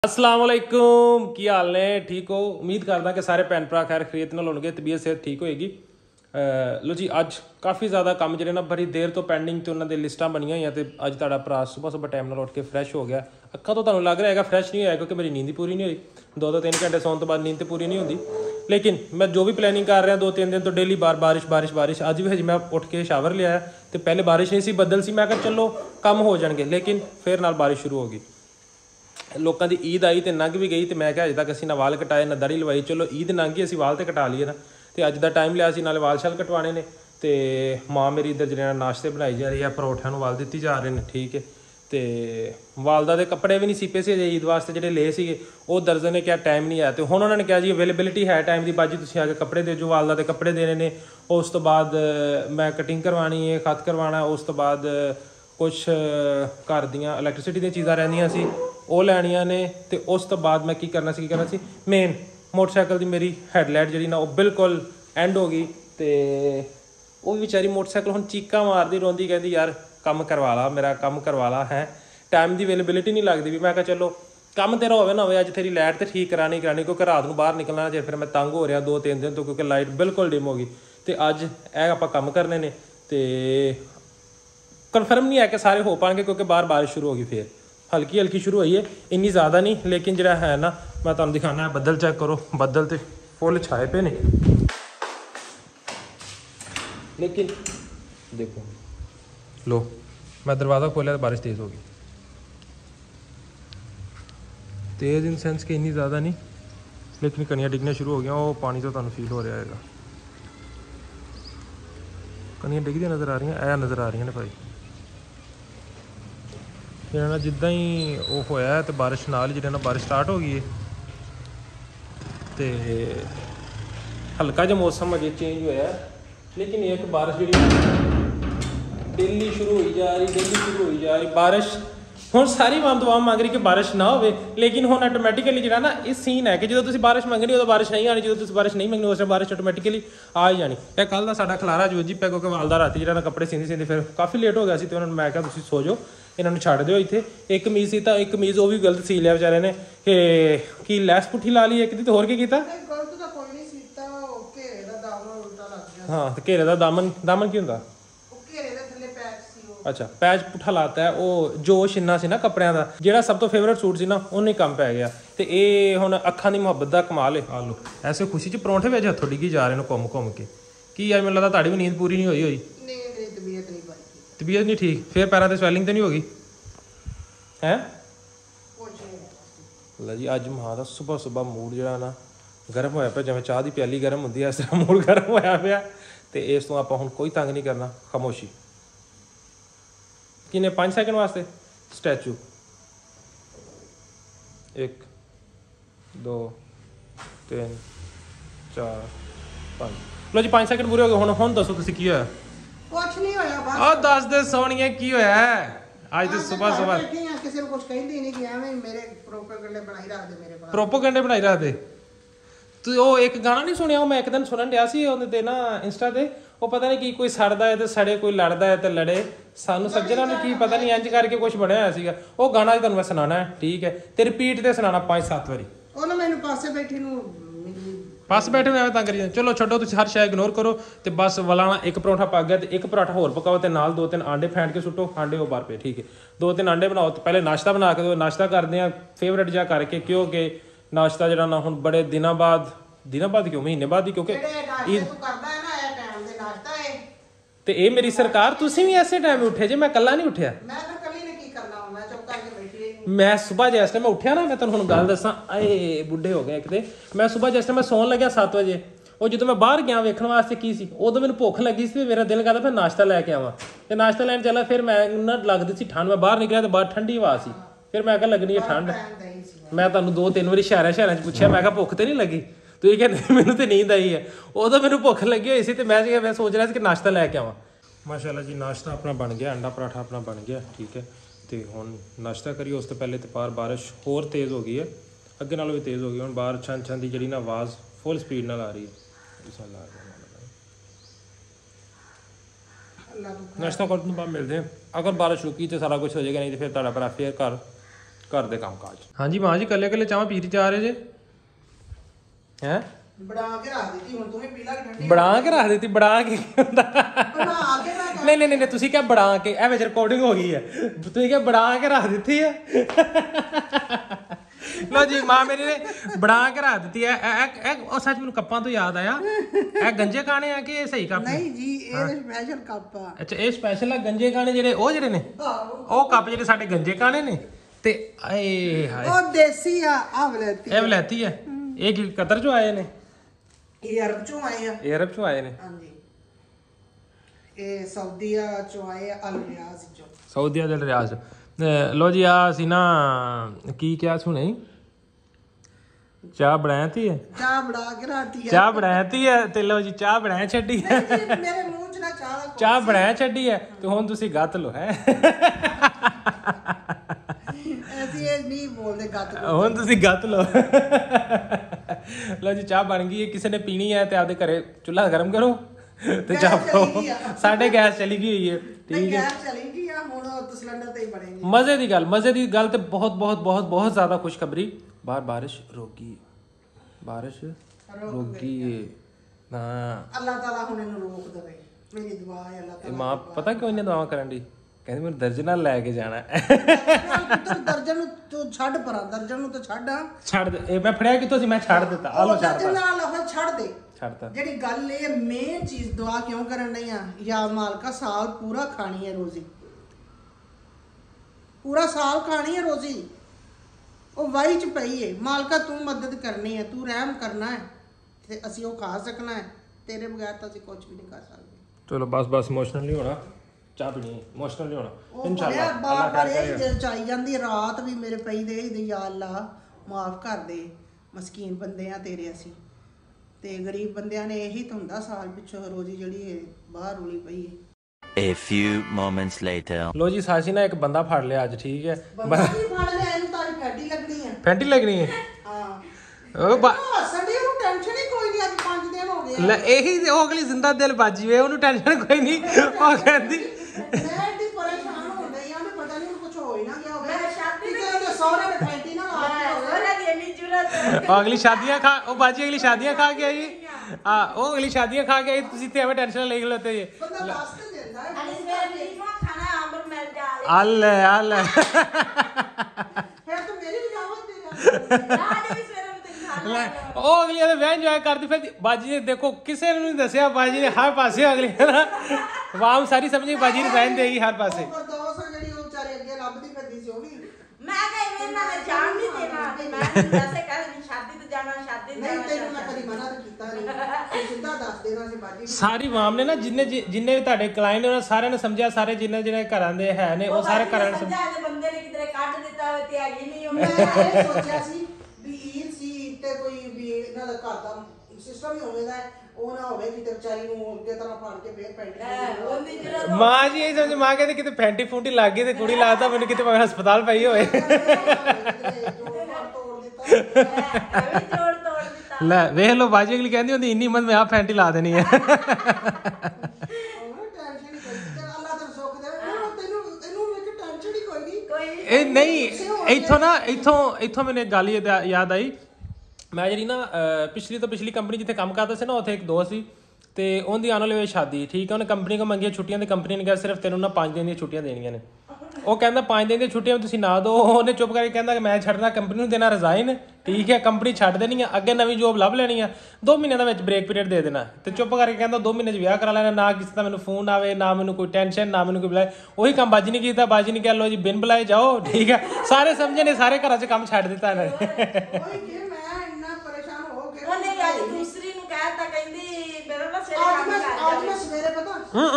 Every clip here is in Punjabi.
अस्सलाम वालेकुम की हाल ने ठीक हो। उम्मीद करदा कि सारे भैन भरा खैर खरीत नाल होणगे, तबीयत सेहत ठीक होएगी। लो जी अज काफ़ी ज़्यादा काम जिहड़े ना बड़ी देर तो पेंडिंग ते उन्हां दे लिस्टां बनियां होईयां ते अज तुहाडा भरा सुबह टाइम नाल उठ के फ्रैश हो गया। अक्खां तो तुहानूं लग रहा है फ्रैश नहीं होया क्योंकि मेरी नींद पूरी नहीं हुई। 2-3 घंटे सौन तो बाद नींद तो पूरी नहीं होंदी, लेकिन मैं जो भी प्लैनिंग कर रहा 2-3 दिन तो डेली बारिश अज भी हजे मैं उठ के शावर लिया तो पहले बारिश नहीं सी, बदल सी। मैं कहा चलो कम हो जाएंगे, लेकिन फिर नाल बारिश शुरू हो गई। लोगों की ईद आई तो लंघ भी गई तो मैं क्या अजे तक असीं ना वाल कटाए ना दाढ़ी लवाई। चलो ईद लंघ गई, असीं वाल तो कटा लिए ना, तो अज का टाइम लिया नाले वाल शाल कटवाने ने। तो माँ मेरी इधर जो नाश्ते बनाई जा रही है, परौठियां वाल दिती जा रहे हैं, ठीक है। तो वालदा के कपड़े भी नहीं सीपे से ईद वास्ते जोड़े ले थे, वो दर्जन ने क्या टाइम नहीं आया। तो हुण उन्होंने कहा जी अवेलेबिलिटी है टाइम की, बाजी तुसीं आके कपड़े दे जो वालदा के कपड़े देने ने। उस तो बाद मैं कटिंग करवानी है, खत करवाना, उस तो बाद कुछ घर दियाँ इलैक्ट्रिसिटी दी चीज़ां रहिंदियां सी वो लैनियां ने। तो उस तो बाद मैं की करना सी मेन मोटरसाइकिल की मेरी हैडलाइट जी ना वो बिल्कुल एंड हो गई। तो वो भी बेचारी मोटरसाइकिल हुण चीका मारदी रोंदी, कहती यार काम करवा ला, मेरा काम करवा ला है। टाइम की अवेलेबिलिटी नहीं लगती भी। मैं कहा चलो काम तेरा होवे ना होवे, अज तेरी लाइट तो ठीक करानी क्योंकि रात को बाहर निकलना जे फिर मैं तंग हो रहा 2-3 दिन तो, क्योंकि लाइट बिल्कुल डिम हो गई। तो अज आप काम करने ने तो कन्फर्म नहीं है कि सारे हो पाएंगे क्योंकि बाहर बारिश शुरू होगी, फिर हल्की हल्की शुरू हुई है, इन्नी ज़्यादा नहीं। लेकिन जो है ना मैं तुहानूं दिखाना है, बदल चेक करो, बदल तो फुल छाए पे ने, लेकिन देखो लो मैं दरवाज़ा खोलिया तो बारिश तेज़ हो गई। तेज़ इन सेंस कि इन्नी ज़्यादा नहीं, लेकिन कनियाँ डिगना शुरू हो गया। वो पानी तो तुहानूं फील हो रहा है, कनियाँ डिगदियाँ नज़र आ रही हैं, नज़र आ रही ने भाई। जो ना जिदा ही वो होया तो बारिश नाल जो ना बारिश स्टार्ट हो गई है। तो हल्का जो मौसम अजे चेंज होया, लेकिन एक बारिश जी डेली शुरू हो जा रही बारिश। हुण सारी दुआ मंग रही कि बारिश ना हो, लेकिन हुण ऑटोमैटिकली जो ना इस सीन है कि जो तुम बारिश मंगनी उदों बारिश नहीं आनी, जो तुम बारिश नहीं मंगनी उस बारिश ऑटोमैटिकली आ ही जानी। यह कल का साडा खलारा जूझी पिया क्योंकि वालदा राती जो कपड़े सींदी फिर काफ़ी लेट हो गया सी। तो उन्होंने मैं कहा तुसीं सो जाओ, इन्होंने छड्ड दिओ इत्थे। एक कमीज सी तो एक कमीज वो भी गलत सी लिया बेचारे ने कि लैस पुट्ठी ला ली एक दी, तो होर की कीता। हाँ तो घेरे का दामन की हुंदा, अच्छा पैच पुट्ठा लाता है। वो जो छिन्ना सी ना कपड़ियां का जो सब तो फेवरेट सूट सी ना उन्हें कम पै गया। तो ये हुण अखां दी मुहब्बत का कमाल है। आ लो ऐसे खुशी च परौंठे में हथों डिगी जा रहे हैं घूम घूम के। की यार मैनूं लगदा तुहाडी भी नींद पूरी नहीं हुई तबीयत नहीं ठीक, फिर पैरों से स्वैलिंग तो नहीं होगी है? ला जी अज मां का सुबह मूड जो ना गर्म होया पिया, जिवें चाह की प्याली गर्म होंदी है इस तरह मूड गर्म होया पिया। तो इस तो आपां हुण कोई तंग नहीं करना, खामोशी। किन्ने 5 सेकंड वास्ते स्टैचू 1 2 3 4 5 लो जी 5 सेकंड पूरे हो गए। हुण दसो तुसीं की होया? कुछ नहीं होया बस। आ दस दे सोहणिए की होया आज तो सुबह किसी को कुछ कहंदी नहीं कि एवें मेरे प्रोपेगेंडे बनाई रख दे, मेरे पास प्रोपेगेंडे बनाई रख दे। तू वो एक गाना नहीं सुनिया? मैं एक दिन सुनन दिया सी ਉਹਦੇ ਤੇ ना इंस्टा ते, वो पता नहीं की कोई सड़दा है तो सड़े, कोई लड़दा है तो लड़े, सानू सज्जना ने की पता नहीं इंज करके कुछ बनया होया सीगा। वो गाना तुहानूं मैं सुनाना है, ठीक है, ते रिपीट ते सुनाना 5-7 वारी। ਉਹਨੇ ਮੈਨੂੰ ਪਾਸੇ ਬੈਠੀ ਨੂੰ पास बैठे में तंग करी। चलो छोड़ो, तुम हर शय इग्नोर करो। तो बस वलाना एक परौंठा पक गया तो एक पराठा होर पकाओ, तो नाल 2-3 आंडे फैंट के सुटो, आंडे वो बाहर पे, ठीक है। 2-3 आंडे बनाओ, तो पहले नाश्ता बना के दो, नाश्ता करते हैं फेवरेट जा करके, क्योंकि नाश्ता जो ना हुण बड़े दिनों बाद क्यों महीने बाद ही, क्योंकि तो ये मेरी सरकार तुसीं भी ऐसे टाइम उठे जे, मैं कल्ला नहीं उठिया। मैं सुबह जैसे मैं उठिया ना, मैं तुहानूं हुण गल दसां, आए बुढ़े हो गए एक ते। मैं सुबह जैसे मैं सौन लग्या 7 बजे, वो जो मैं बाहर गया वेखण वास्ते की सी, उदों मैनूं भुख लगी सी, मेरा दिल करदा फिर नाश्ता लैके आवां। ते नाश्ता लैण चला, फिर मैं ना लगदी सी ठंड, मैं बाहर निकलिया तो बाहर ठंडी हवा सी, फिर मैं कहा लगनी है ठंड। मैं तुहानूं 2-3 वारी शहरां च पुछया, मैं कहा भुख तो नहीं लगी? तो ये कहते मैनूं तो नींद आई है। उदों मैनूं भुख लगी हुई सी, तो मैं सोच रहा सी कि नाश्ता लैके आवां। माशाअल्लाह जी नाश्ता अपना बन गया, अंडा पराठा अपना बन गया, ठीक है। तो हुण नाश्ता करिए, उस तो पहले तो बाहर बारिश होर तेज़ हो गई है, अगे नालों भी तेज़ हो गई। हुण बाहर छन छन की जी ना आवाज़ फुल स्पीड नाल आ रही है। नाश्ता करने बाद मिलते हैं, अगर बारिश रुकी तो सारा कुछ हो जाएगा, नहीं तो फिर तुहाडा भरा फिर घर ਘਰ ਦੇ ਕੰਮ ਕਾਜ। ਹਾਂਜੀ ਮਾਂ ਜੀ ਕੱਲੇ ਕੱਲੇ ਚਾਹ ਪੀਤੀ ਜਾ ਰਹੇ ਜੇ ਹੈ? ਬਣਾ ਕੇ ਰੱਖ ਦਿੱਤੀ ਹੁਣ ਤੂੰ ਵੀ ਪੀ ਲੈ ਠੰਡੀ। ਬਣਾ ਕੇ ਰੱਖ ਦਿੱਤੀ? ਬਣਾ ਕੇ ਹੁੰਦਾ? ਬਣਾ ਕੇ ਰੱਖ। ਨਹੀਂ ਤੁਸੀਂ ਕਿਹਾ ਬਣਾ ਕੇ, ਇਹ ਵਿੱਚ ਰਿਕਾਰਡਿੰਗ ਹੋ ਗਈ ਹੈ, ਤੁਸੀਂ ਕਿਹਾ ਬਣਾ ਕੇ ਰੱਖ ਦਿੱਤੀ ਹੈ। ਲੋ ਜੀ ਮਾਂ ਮੇਰੀ ਨੇ ਬਣਾ ਕੇ ਰੱਖ ਦਿੱਤੀ ਹੈ। ਉਹ ਸੱਚ ਮੈਨੂੰ ਕੱਪਾਂ ਤੋਂ ਯਾਦ ਆਇਆ, ਇਹ ਗੰਜੇ ਕਾਣੇ ਆ ਕਿ ਇਹ ਸਹੀ ਕੱਪ? ਨਹੀਂ ਜੀ ਇਹ ਸਪੈਸ਼ਲ ਕੱਪ ਆ। ਅੱਛਾ ਇਹ ਸਪੈਸ਼ਲ ਆ ਗੰਜੇ ਕਾਣੇ ਜਿਹੜੇ, ਉਹ ਜਿਹੜੇ ਨੇ ਉਹ ਕੱਪ ਜਿਹੜੇ ਸਾਡੇ ਗੰਜੇ ਕਾਣੇ ਨੇ। ਤੇ ਆਏ ਹਾਏ ਉਹ ਦੇਸੀ ਆ, ਆ ਵਲੈਤੀ। ਇਹ ਵਲੈਤੀ ਹੈ। ਇਹ ਕੀ ਕਤਰ ਚੋਂ ਆਏ ਨੇ? ਇਹ ਅਰਬ ਚੋਂ ਆਏ ਆ। ਇਹ ਅਰਬ ਚੋਂ ਆਏ ਨੇ? ਹਾਂਜੀ ਇਹ ਸਾਊਦੀਆ ਚੋਂ ਆਏ ਆ, ਅਲ ਰਿਆਜ਼ ਚੋਂ। ਸਾਊਦੀਆ ਦੇ ਰਿਆਜ਼। ਲੋ ਜੀ ਆ ਅਸੀਂ ਨਾ ਕੀ ਕਿਹਾ ਸੁਣੇ, ਚਾਹ ਬਣਾਤੀ ਹੈ। ਚਾਹ ਬਣਾ ਕੇ ਰਾਤੀ ਆ। ਚਾਹ ਬਣਾਤੀ ਹੈ ਤੇ ਲੋ ਜੀ ਚਾਹ ਬਣਾ ਛੱਡੀ ਹੈ। ਮੇਰੇ ਮੂੰਹ 'ਚ ਨਾ ਚਾਹ ਬਣਾ ਛੱਡੀ ਹੈ ਤੇ ਹੁਣ ਤੁਸੀਂ ਗੱਤ ਲੋ ਹੈ। ਅਸੀਂ ਇਹ ਨਹੀਂ ਬੋਲਦੇ ਗੱਤ। ਹੁਣ ਤੁਸੀਂ ਗੱਤ ਲੋ। ਲੋ ਜੀ ਚਾਹ ਬਣ ਗਈ ਹੈ, ਕਿਸੇ ਨੇ ਪੀਣੀ ਹੈ ਤੇ ਆਪਦੇ ਘਰੇ ਚੁੱਲ੍ਹਾ ਗਰਮ ਕਰੋ ਤੇ ਚਾਹ ਪਾਓ। ਸਾਡੇ ਗੈਸ ਚਲੀ ਗਈ ਹੋਈ ਹੈ, ਠੀਕ ਹੈ? ਗੈਸ ਚਲੀ ਗਈ ਆ, ਹੁਣ ਸਿਲੰਡਰ ਤੇ ਹੀ ਬਣੇਗੀ। ਮਜ਼ੇ ਦੀ ਗੱਲ ਤੇ ਬਹੁਤ ਜ਼ਿਆਦਾ ਖੁਸ਼ਖਬਰੀ, ਬਾਹਰ ਬਾਰਿਸ਼ ਰੁਕ ਗਈ। ਬਾਰਿਸ਼ ਰੁਕ ਗਈ। ਹਾਂ ਅੱਲਾਹ ਤਾਲਾ ਹੁਣ ਇਹਨੂੰ ਰੋਕ ਦੇਵੇ, ਮੇਰੀ ਦੁਆ ਹੈ ਅੱਲਾਹ ਤਾਲਾ। ਮਾਂ ਪਤਾ ਕਿਉਂ ਇਹਨੇ ਦੁਆ ਕਰਨ ਦੀ? ਕਹਿੰਦੀ ਮੈਨੂੰ ਦਰਜਨ ਨਾਲ ਲੈ ਕੇ ਜਾਣਾ। ਦਰਜਨ ਨੂੰ ਤੂੰ ਛੱਡ ਪਰਾਂ, ਦਰਜਨ ਨੂੰ ਤਾਂ ਛੱਡ। ਛੱਡ ਦੇ, ਇਹ ਮੈਂ ਫੜਿਆ ਕਿਤੋਂ ਸੀ? ਮੈਂ ਛੱਡ ਦਿੱਤਾ। ਆ ਲੋ ਛੱਡ ਦਰਜਨ ਨਾਲ ਉਹ ਛੱਡ ਦੇ। ਛੱਡਤਾ। ਜਿਹੜੀ ਗੱਲ ਇਹ ਮੇਨ ਚੀਜ਼ ਦੁਆ ਕਿਉਂ ਕਰਨ ਨਹੀਂ ਆ, ਯਾ ਮਾਲਕਾ ਸਾਲ ਪੂਰਾ ਖਾਣੀ ਹੈ ਰੋਜ਼ੀ, ਪੂਰਾ ਸਾਲ ਖਾਣੀ ਹੈ ਰੋਜ਼ੀ। ਉਹ ਵਾਈ ਚ ਪਈ ਹੈ, ਮਾਲਕਾ ਤੂੰ ਮਦਦ ਕਰਨੀ ਹੈ, ਤੂੰ ਰਹਿਮ ਕਰਨਾ ਹੈ ਤੇ ਅਸੀਂ ਉਹ ਖਾ ਸਕਣਾ ਹੈ। ਤੇਰੇ ਬਗੈਰ ਤਾਂ ਅਸੀਂ ਕੁਝ ਵੀ ਨਹੀਂ ਕਰ ਸਕਦੇ। ਚਲੋ ਬਸ ਇਮੋਸ਼ਨਲ ਨਹੀਂ ਹੋਣਾ, ਚਾਹ ਪੀਣੀ ਇਮੋਸ਼ਨਲ ਨਹੀਂ ਹੋਣਾ ਇਨਸ਼ਾਅੱਲਾ। ਬਾਰ-ਬਾਰ ਇਹ ਦਿਲ ਚ ਆਈ ਜਾਂਦੀ ਰਾਤ ਵੀ ਮੇਰੇ ਪਈ ਦੇ ਯਾ ਅੱਲਾ ਮਾਫ ਕਰ ਦੇ, ਮਸਕੀਨ ਬੰਦੇ ਆ ਤੇਰੇ ਅਸੀਂ, ਤੇ ਗਰੀਬ ਬੰਦਿਆਂ ਨੇ ਇਹੀ ਤਾਂ ਹੁੰਦਾ ਸਾਲ ਪਿੱਛੋਂ ਰੋਜ਼ੀ ਜਿਹੜੀ ਹੈ ਬਾਹਰ ਰੁਲੀ ਪਈ ਹੈ। A few moments later. ਲੋ ਜੀ ਸਾਸੀ ਨੇ ਇੱਕ ਬੰਦਾ ਫੜ ਲਿਆ ਅੱਜ, ਠੀਕ ਹੈ? ਬੰਦਾ ਨਹੀਂ ਫੜ ਲਿਆ, ਇਹਨੂੰ ਤਾਂ ਫੈਡੀ ਲੱਗਣੀ ਹੈ। ਫੈਂਟੀ ਲੱਗਣੀ ਹੈ? ਹਾਂ ਉਹ ਸੰਡੇ ਨੂੰ ਟੈਨਸ਼ਨ ਹੀ ਕੋਈ ਨਹੀਂ, ਅੱਜ 5 ਦਿਨ ਹੋ ਗਏ ਲੈ ਇਹੀ ਤੇ ਉਹ ਅਗਲੀ ਜ਼ਿੰਦਾ ਦਿਲ ਬਾਜੀ ਵੇ, ਉਹਨੂੰ ਟੈਨਸ਼ਨ ਕੋਈ ਨਹੀਂ। ਉਹ ਕਹਿੰਦੀ ਮੈਂ ਇੱਡੀ ਪਰੇਸ਼ਾਨ ਹੋ ਗਈ ਆ, ਮੈਂ ਪਤਾ ਨਹੀਂ ਕੁਝ ਹੋ ਹੀ ਨਾ ਗਿਆ ਹੋਵੇ। ਮੈਂ ਸ਼ਾਦੀ ਤੇ ਉਹਦੇ ਸਹੁਰੇ ਨੇ ਫੈਂਟੀ ਨਾ ਲਾ ਕੇ ਉਹਨਾਂ ਦੀ ਇੰਨੀ ਜ਼ਰੂਰਤ ਉਹ ਅਗਲੀ ਸ਼ਾਦੀਆਂ ਖਾ, ਉਹ ਬਾਜੀ ਅਗਲੀ ਸ਼ਾਦੀਆਂ ਖਾ ਕੇ ਆਈ। ਉਹ ਅਗਲੀ ਸ਼ਾਦੀਆਂ ਖਾ ਕੇ ਆਈ, ਤੁਸੀਂ ਤੇ ਐਵੇਂ ਟੈਨਸ਼ਨ ਲੈ ਲੈਤੇ ਜੀ। ਬੰਦਾ ਦੱਸ ਤੇ ਦਿੰਦਾ ਹੈ। ਅਲੀ ਸਵੇਰ ਲੀਮਾ ਖਾਣਾ ਅੰਬਰ ਮਿਲ ਜਾ ਲੈ ਫਿਰ ਤੂੰ ਮੇਰੀ ਵੀ ਦਾਵਤ ਦੇ ਰਿਹਾ। ਰਾਜ ਵੀ ਸਵੇਰ ਨੂੰ ਤੇ ਖਾਣਾ ਲੈ ਉਹ ਅਗਲੀ ਦੇ ਵਿਆਹ ਇੰਜੋਏ ਕਰਦੀ ਫਿਰ। ਬਾਜੀ ਨੇ ਦੇਖੋ ਕਿਸੇ ਨੂੰ ਨਹੀਂ ਦੱਸਿਆ, ਬਾਜੀ ਨੇ ਹਰ ਪਾਸੇ ਅਗਲੀ ਨਾ ਵਾਮ ਸਾਰੀ ਸਮਝੀ ਬਾਜੀ ਨੂੰ ਰਹਿਣ ਦੇਗੀ ਹਰ ਪਾਸੇ। ਪਰ ਦੋਸਤ ਜਿਹੜੀ ਉਹ ਵਿਚਾਰੀ ਅੱਗੇ ਲੱਭਦੀ ਫਿਰਦੀ ਸੀ, ਉਹ ਵੀ ਮੈਂ ਕਹੇ ਇਹਨਾਂ ਨੇ ਜਾਣ ਨਹੀਂ ਦੇਣਾ ਤੇ ਮੈਂ ਜੈਸੇ ਕਹਿੰਦੀ ਸ਼ਾਦੀ ਤੇ ਜਾਣਾ, ਸ਼ਾਦੀ ਤੇ ਨਹੀਂ, ਤੈਨੂੰ ਜਾਣਾ। ਮੈਂ ਕਦੀ ਮਨਾ ਤਾਂ ਕੀਤਾ ਨਹੀਂ, ਤੂੰ ਸਿੱਧਾ ਦੱਸ ਦੇਣਾ ਸੀ ਬਾਜੀ। ਸਾਰੀ ਵਾਮ ਨੇ ਨਾ ਜਿੰਨੇ ਵੀ ਤੁਹਾਡੇ ਕਲਾਇੰਟ ਨੇ ਉਹਨਾਂ ਸਾਰਿਆਂ ਨੇ ਸਮਝਿਆ, ਸਾਰੇ ਜਿਹਨੇ ਘਰਾਂ ਦੇ ਹੈ ਨੇ ਉਹ ਸਾਰੇ ਘਰਾਂ ਨੇ ਸਮਝਾ ਦੇ ਬੰਦੇ ਨੇ ਕਿਧਰੇ ਕੱਢ ਦਿੱਤਾ ਹੋਵੇ ਤੇ ਹੈਗੀ ਨਹੀਂ ਉਹ। ਮੈਂ ਇਹ ਸੋਚਿਆ ਸੀ ਵੀ ਈਦ ਸੀ, ਈਦ ਤੇ ਕੋਈ ਵੀ ਇਹਨਾਂ ਦਾ ਘਰ ਦਾ ਸਿਸਟਮ ਹੀ ਹੋਵੇਗਾ, ਉਹ ਨਾ ਹੋਵੇ ਕਿ ਤੇ ਵਿਚਾਰੀ ਨੂੰ ਅੱਗੇ ਤਰ੍ਹਾਂ ਫੜ ਕੇ ਫੇਰ ਪੈਂਟੀ ਉਹਦੀ ਜ਼ਰੂਰਤ ਮਾਂ ਜੀ ਇਹ ਸਮਝ ਮਾਂ ਕਹਿੰਦੇ ਕਿਤੇ ਫੈਂਟੀ ਫੂੰਟੀ ਲੱਗ ਗਈ ਤੇ ਕੁੜੀ ਲਾਤਾ ਮੈਨੂੰ ਕਿਤੇ ਭਾਵੇਂ ਹਸਪਤਾਲ ਪਈ ਹੋਏ। ਤੋੜ ਦਿੱਤਾ। ਲੈ ਵੇਖ ਲਓ ਬਾਜੀ ਅਗਲੀ ਕਹਿੰਦੀ ਹੁੰਦੀ ਇੰਨੀ ਹਿੰਮਤ ਮੈਂ ਆ ਫੈਂਟੀ ਲਾ ਦੇਣੀ ਹੈ। ਇਹ ਨਹੀਂ ਇੱਥੋਂ ਮੈਨੂੰ ਇੱਕ ਗੱਲ ਯਾਦ ਆਈ। ਮੈਂ ਜਿਹੜੀ ਨਾ ਪਿਛਲੀ ਕੰਪਨੀ ਜਿੱਥੇ ਕੰਮ ਕਰਦਾ ਸੀ ਨਾ, ਉੱਥੇ ਇੱਕ ਦੋਸਤ ਸੀ ਤੇ ਉਹਦੀ ਆਉਣ ਵਾਲੀ ਸ਼ਾਦੀ, ਠੀਕ ਹੈ? ਉਹਨੇ ਕੰਪਨੀ ਕੋਲ ਮੰਗੀਆਂ ਛੁੱਟੀਆਂ ਤੇ ਕੰਪਨੀ ਨੇ ਕਿਹਾ ਸਿਰਫ ਤੈਨੂੰ ਨਾ 5 ਦਿਨ ਦੀਆਂ ਛੁੱਟੀਆਂ ਦੇਣੀਆਂ ਨੇ। ਉਹ ਕਹਿੰਦਾ 5 ਦਿਨ ਦੀਆਂ ਛੁੱਟੀਆਂ ਤੁਸੀਂ ਨਾ ਦਿਓ। ਉਹਨੇ ਚੁੱਪ ਕਰਕੇ ਕਹਿੰਦਾ ਕਿ ਮੈਂ ਛੱਡਣਾ, ਕੰਪਨੀ ਨੂੰ ਦੇਣਾ ਰਿਜ਼ਾਈਨ, ਠੀਕ ਹੈ? ਕੰਪਨੀ ਛੱਡ ਦੇਣੀ ਆ, ਅੱਗੇ ਨਵੀਂ ਜੋਬ ਲੱਭ ਲੈਣੀ ਆ, 2 ਮਹੀਨਿਆਂ ਦਾ ਵਿੱਚ ਬ੍ਰੇਕ ਪੀਰੀਅਡ ਦੇ ਦੇਣਾ ਤੇ ਚੁੱਪ ਕਰਕੇ ਕਹਿੰਦਾ 2 ਮਹੀਨੇ 'ਚ ਵਿਆਹ ਕਰਾ ਲੈਣਾ, ਨਾ ਕਿਸੇ ਦਾ ਮੈਨੂੰ ਫੋਨ ਆਵੇ, ਨਾ ਮੈਨੂੰ ਕੋਈ ਟੈਨਸ਼ਨ, ਨਾ ਮੈਨੂੰ ਕੋਈ ਬੁਲਾਏ। ਉਹੀ ਕੰਮ ਬਾਜੀ ਨੇ ਕੀਤਾ। ਬਾਜੀ ਨੇ ਕਿਹਾ ਲੋ ਜੀ ਬਿਨ ਬੁਲਾਏ ਜਾਓ, ਠੀਕ ਹੈ? ਸਾਰੇ ਸਮਝੇ ਨੇ, ਸਾਰੇ ਘਰਾਂ 'ਚ ਕੰਮ ਛੱਡ ਦਿੱਤਾ ਇਹਨਾਂ ਨੇ। ਉਹਨੇ ਵੀ ਅੱਜ ਦੂਸਰੀ ਨੂੰ ਕਹਿਤਾ, ਕਹਿੰਦੀ ਮੇਰਾ ਨਾ ਸਿਰ ਅੱਜ ਕੰਮ ਮੈਂ ਕਰ ਸਵੇਰੇ ਪਤਾ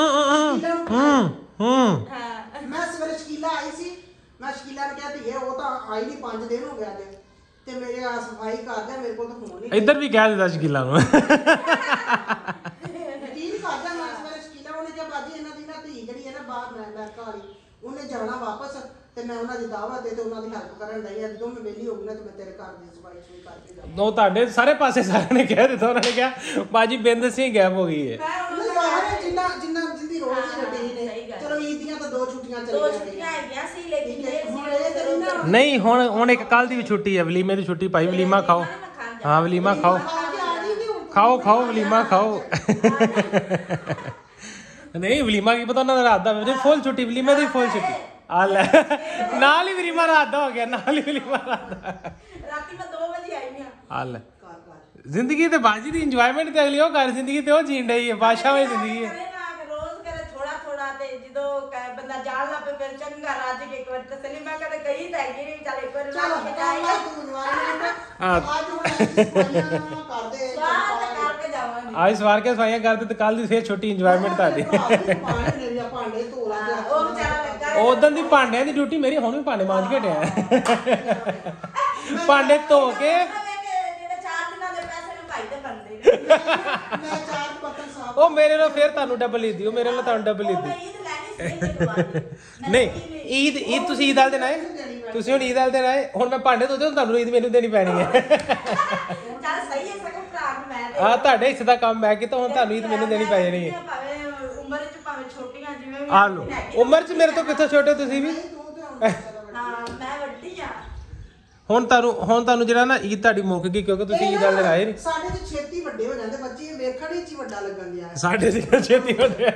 ਮੈਂ ਸਵੇਰੇ ਸ਼ਕੀਲਾ ਆਈ ਸੀ, ਮੈਂ ਸ਼ਕੀਲਾ ਨੇ ਕਿਹਾ ਧੀਏ ਉਹ ਤਾਂ ਆਈ ਨਹੀਂ 5 ਦਿਨ ਹੋ ਗਿਆ ਤੇ ਮੇਰੇ ਆ ਸਫਾਈ ਕਰਦੇ ਮੇਰੇ ਕੋਲ ਤਾਂ ਫੋਨ ਨਹੀਂ। ਇੱਧਰ ਵੀ ਕਹਿ ਦਿੱਤਾ ਸ਼ਕੀਲਾ ਨੂੰ। ਯਕੀਨ ਕਰਦਾ ਮੈਂ ਸਵੇਰੇ ਸ਼ਕੀਲਾ, ਉਹਨੇ ਕਿਹਾ ਬਾਜੀ ਇਹਨਾਂ ਦੀ ਨਾ ਧੀ ਜਿਹੜੀ ਹੈ ਨਾ ਬਾਹਰ ਅਮਰੀਕਾ ਵਾਲੀ, ਉਹਨੇ ਜਾਣਾ ਵਾਪਸ ਤੇ ਮੈਂ ਉਹਨਾਂ ਦੀ ਦਾਵਤ ਤੇ ਉਹਨਾਂ ਦੀ ਹੈਲਪ ਕਰਨ ਲਈ ਜਦੋਂ ਮੈਂ ਵਿਹਲੀ ਹੋ ਗਈ ਨਾ ਤੇ ਮੈਂ ਤੇਰੇ ਘਰ ਦੀ ਸਫਾਈ ਸੁਈ ਕਰਕੇ ਜਾਵਾਂ। ਉਹ ਤੁਹਾਡੇ ਸਾਰੇ ਪਾਸੇ ਸਾਰਿਆਂ ਨੇ ਕਹਿ ਦਿੱਤਾ। ਉਹਨਾਂ ਨੇ ਕਿਹਾ ਬਾਜੀ ਬਿੰਦ ਸਿੰਘ ਗੈਪ ਹੋ ਗਈ ਹੈ। ਜਿੰਦੀ ਰੋਜ਼ ਦੀ ਰੁਟੀਨ ਹੈ। ਚਲੋ ਈਦ ਦੀਆਂ ਤਾਂ 2 ਛੁੱਟੀਆਂ ਚੱਲੀਆਂ 2 ਛੁੱਟੀਆਂ ਹੈਗੀਆਂ ਸੀ, ਲੇਕਿਨ ਹੁਣ ਇਹ ਤਾਂ ਨਹੀਂ ਨਾ ਨਹੀਂ ਹੁਣ ਇੱਕ ਕੱਲ ਦੀ ਵੀ ਛੁੱਟੀ ਹੈ, ਵਲੀਮੇ ਦੀ ਛੁੱਟੀ ਭਾਈ, ਵਲੀਮਾ ਖਾਓ। ਹਾਂ ਵਲੀਮਾ ਖਾਓ, ਖਾਓ ਖਾਓ ਵਲੀਮਾ ਖਾਓ। ਨਹੀਂ ਵਲੀਮਾ ਕੀ ਪਤਾ ਉਹਨਾਂ ਦਾ ਰਾਤ ਦਾ ਫੁੱਲ ਛੁੱਟੀ, ਵਲੀਮੇ ਦੀ ਫੁੱਲ ਛੁੱਟੀ ਆ ਲੈ, ਨਾਲ ਹੀ ਵਲੀਮਾ ਰਾਤ ਦਾ ਹੋ ਗਿਆ, ਨਾਲ ਹੀ ਵਲੀਮਾ ਰਾਤ ਦਾ। ਰਾਤੀ ਮੈਂ 2 ਵਜੇ ਆਈ ਹਾਂ। ਆ ਲੈ, ਜ਼ਿੰਦਗੀ ਤੇ ਬਾਜੀ ਦੀ ਇੰਜੋਇਮੈਂਟ ਤੇ ਅਗਲੀ ਉਹ ਕਰ, ਜ਼ਿੰਦਗੀ ਤੇ ਉਹ ਜੀਣ ਰਹੀ ਹੈ, ਬਾਦਸ਼ਾਹ ਵਾਲੀ ਜ਼ਿੰਦਗੀ ਹੈ। ਰੋਜ਼ ਕਰੇ ਥੋੜਾ ਥੋੜਾ, ਤੇ ਜਦੋਂ ਬੰਦਾ ਜਾਣ ਲੱਗ ਪਏ ਫਿਰ ਚੰਗਾ ਰੱਜ ਕੇ ਇੱਕ ਵਾਰ ਤਸਲੀ। ਮੈਂ ਕਦੇ ਕਹੀ ਤਾਂ ਹੈਗੀ ਨਹੀਂ, ਚੱਲ ਇੱਕ ਵਾਰ ਰੱਜ ਕੇ ਜਾਏਗਾ ਕਰਕੇ ਜਾਵਾਂਗੇ। ਅੱਜ ਸਵਾਰ ਕੇ ਸਫਾਈਆਂ ਕਰਦੇ ਤੇ ਕੱਲ ਦੀ ਫੇਰ ਛੋਟੀ ਇੰਜੋਇਮੈਂਟ ਤੁਹਾਡੀ। ਉਹ ਵਿਚਾਰਾ ਲੱਗਾ ਉਦੋਂ ਦੀ ਭਾਂਡਿਆਂ ਦੀ ਡਿਊਟੀ ਮੇਰੀ, ਹੁਣ ਵੀ ਭਾਂਡੇ ਮਾਂਜ ਕੇ ਹਟਿਆ, ਭਾਂਡੇ ਧੋ ਕੇ। ਜਿਹੜੇ 4 ਦਿਨਾਂ ਦੇ ਪੈਸੇ ਨੂੰ ਭਾਈ ਦੇ ਬੰਦੇ ਮੈਂ 4 ਬਰਤਨ ਸਾਫ਼ ਉਹ ਮੇਰੇ ਨਾਲ ਫੇਰ ਤੁਹਾਨੂੰ ਡਬਲ ਲੀਦੀ, ਉਹ ਮੇਰੇ ਨਾਲ ਤੁਹਾਨੂੰ ਡਬਲ ਲੀਦੀ। ਨਹੀਂ ਈਦ ਤੁਸੀਂ ਈਦ ਵਾਲੇ ਦਿਨ ਆਏ, ਤੁਸੀਂ ਹੁਣ ਈਦ ਵਾਲੇ ਦਿਨ ਆਏ, ਹੁਣ ਮੈਂ ਭਾਂਡੇ ਧੋਤੇ, ਤੁਹਾਨੂੰ ਈਦ ਮੈਨੂੰ ਦੇਣੀ ਪੈਣੀ ਹੈ। ਚੱਲ ਸਹੀ ਹੈ, ਸਗੋਂ ਭਰਾ ਨੂੰ ਮੈਂ ਦੇ। ਹਾਂ ਤੁਹਾਡੇ ਹਿੱਸੇ ਦਾ ਕੰਮ ਮੈਂ ਕੀਤਾ, ਹੁਣ ਤੁਹਾਨੂੰ ਈਦ ਮੈਨੂੰ ਦੇਣੀ ਪੈ ਜਾਣੀ ਹੈ। ਭਾਵੇਂ ਉਮਰ ਚ ਭਾਵੇਂ ਛੋਟੀਆਂ ਜਿਵੇਂ ਵੀ ਆ ਲੋ, ਉਮਰ ਚ ਮੇਰੇ ਤੋਂ ਕਿੱਥੋਂ ਛੋਟੇ ਤੁਸੀਂ ਵੀ। ਹਾਂ ਮੈਂ ਵੱਡੀ ਆ। ਹੁਣ ਤੁਹਾਨੂੰ ਜਿਹੜਾ ਨਾ ਈਦ ਤੁਹਾਡੀ ਮੁੱਕ ਗਈ, ਕਿਉਂਕਿ ਤੁਸੀਂ ਈਦ ਵਾਲੇ ਦਿਨ ਆਏ ਨਹੀਂ। ਸਾਡੇ ਤੇ ਛੇਤੀ ਵੱਡੇ ਹੋ ਜਾਂਦੇ ਬੱਚੇ, ਵੇਖਣ ਵਿੱਚ ਹੀ ਵੱਡਾ ਲੱਗਣ ਦਿਆ। ਸਾਡੇ ਜਿਹਾ ਛੇਤੀ ਹੁੰਦੇ।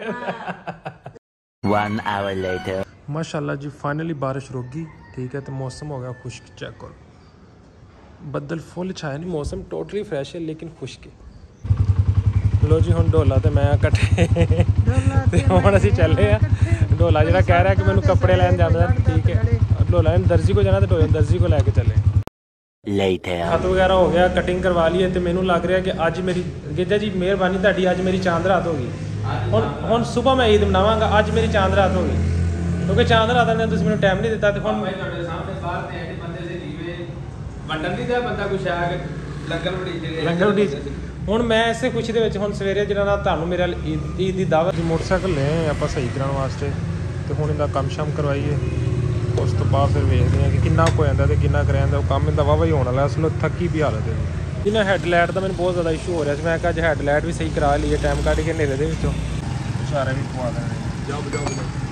1 hour later. ਮਾਸ਼ਾਅੱਲਾ ਜੀ ਫਾਈਨਲੀ ਬਾਰਿਸ਼ ਰੁਕ ਗਈ, ਠੀਕ ਹੈ, ਤੇ ਮੌਸਮ ਹੋ ਗਿਆ ਖੁਸ਼ਕ। ਚੈੱਕ ਕਰੋ, ਬੱਦਲ ਫੁੱਲ ਛਾਇਆ ਨਹੀਂ, ਮੌਸਮ ਟੋਟਲੀ ਫਰੈਸ਼ ਹੈ ਲੇਕਿਨ ਖੁਸ਼ਕ ਹੈ। ਲੋ ਜੀ ਹੁਣ ਢੋਲਾ ਤੇ ਮੈਂ ਇਕੱਠੇ, ਤੇ ਹੁਣ ਅਸੀਂ ਚੱਲੇ ਆ। ਢੋਲਾ ਜਿਹੜਾ ਕਹਿ ਰਿਹਾ ਕਿ ਮੈਨੂੰ ਕੱਪੜੇ ਲੈਣ ਜਾਣਾ, ਠੀਕ ਹੈ, ਢੋਲਾ ਨੇ ਦਰਜੀ ਕੋ ਜਾਣਾ, ਤੇ ਢੋਲਾ ਦਰਜੀ ਕੋ ਲੈ ਕੇ ਚੱਲੇ। ਹੱਥ ਵਗੈਰਾ ਹੋ ਗਿਆ, ਕਟਿੰਗ ਕਰਵਾ ਲਈ ਹੈ, ਤੇ ਮੈਨੂੰ ਲੱਗ ਰਿਹਾ ਕਿ ਅੱਜ ਮੇਰੀ ਗੇਜਾ ਜੀ ਮਿਹਰਬਾਨੀ ਤੁਹਾਡੀ, ਅੱਜ ਮੇਰੀ ਚਾਂਦ ਰਾਤ ਹੋ ਗਈ। ਹੁਣ ਸਵੇਰ ਮੈਂ ਈਦ ਮਨਾਵਾਂਗਾ, ਅੱਜ ਮੇਰੀ ਚਾਂਦ ਰਾਤ ਹੋ ਗਈ, ਕਿਉਂਕਿ ਚਾਂਦ ਰਾਤ ਨੇ ਤੁਸੀਂ ਮੈਨੂੰ ਟਾਈਮ ਨਹੀਂ ਦਿੱਤਾ। ਤੇ ਹੁਣ ਤੁਹਾਡੇ ਸਾਹਮਣੇ ਬਾਹਰ ਤੇ ਐਡੇ ਬੰਦੇ ਦੇ ਜੀਵੇ ਵੰਡਣ ਨਹੀਂ ਦਿਆ, ਬੰਦਾ ਕੁਛ ਆ ਕੇ ਲੰਗਰ ਉਡੀਕ ਹੁਣ ਮੈਂ ਇਸੇ ਖੁਸ਼ੀ ਦੇ ਵਿੱਚ ਹੁਣ ਸਵੇਰੇ ਜਿਹੜਾ ਨਾ ਤੁਹਾਨੂੰ ਮੇਰੇ ਈਦ ਦੀ ਦਾਵਤ। ਮੋਟਰਸਾਈਕਲ ਲਏ ਆਪਾਂ ਸਹੀ ਕਰਾਉਣ ਵਾਸਤੇ, ਤੇ ਹੁਣ ਇਹਦਾ ਕੰਮ ਸ਼ਾਮ ਕਰਵਾਈਏ, ਉਸ ਤੋਂ ਬਾਅਦ ਫਿਰ ਵੇਖਦੇ ਹਾਂ ਕਿ ਕਿੰਨਾ ਕੁ ਹੋ ਜਾਂਦਾ ਤੇ ਕਿੰਨਾ ਕਰ ਜਾਂਦਾ। ਉਹ ਕੰਮ ਇਹਦਾ ਵਾਹਵਾ ਹੀ ਹੋਣ ਵਾਲਾ, ਅਸਲ ਥੱਕੀ ਵੀ ਹਾਲਤ ਹੈ। ਜਿਹਨਾਂ ਹੈਡਲਾਈਟ ਦਾ ਮੈਨੂੰ ਬਹੁਤ ਜ਼ਿਆਦਾ ਇਸ਼ੂ ਹੋ ਰਿਹਾ ਸੀ, ਮੈਂ ਕਿਹਾ ਅੱਜ ਹੈਡਲਾਈਟ ਵੀ ਸਹੀ ਕਰਾ ਲਈਏ, ਟਾਈਮ ਕੱਢ ਕੇ ਹਨੇਰੇ ਦੇ ਵਿੱਚੋਂ ਇਸ਼ਾਰੇ ਵੀ ਪਵਾ ਦੇਣੇ। ਜਾਓ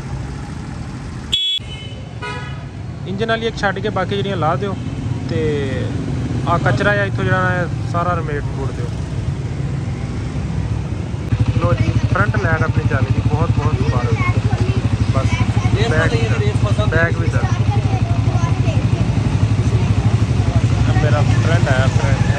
ਇੰਜਨ ਵਾਲੀ ਇੱਕ ਛੱਡ ਕੇ ਬਾਕੀ ਜਿਹੜੀਆਂ ਲਾ ਦਿਓ, ਤੇ ਆ ਕਚਰਾ ਜਾਂ ਇੱਥੋਂ ਜਿਹੜਾ ਸਾਰਾ ਰਮੇਟ ਮੋੜ ਦਿਓ। ਲੋ ਜੀ ਫਰੰਟ ਲਾਈਟ ਆਪਣੀ ਚੱਲ ਗਈ, ਬਹੁਤ ਮੁਬਾਰਕ। ਬਸ बैग भी दर मेरा फ्रेंड है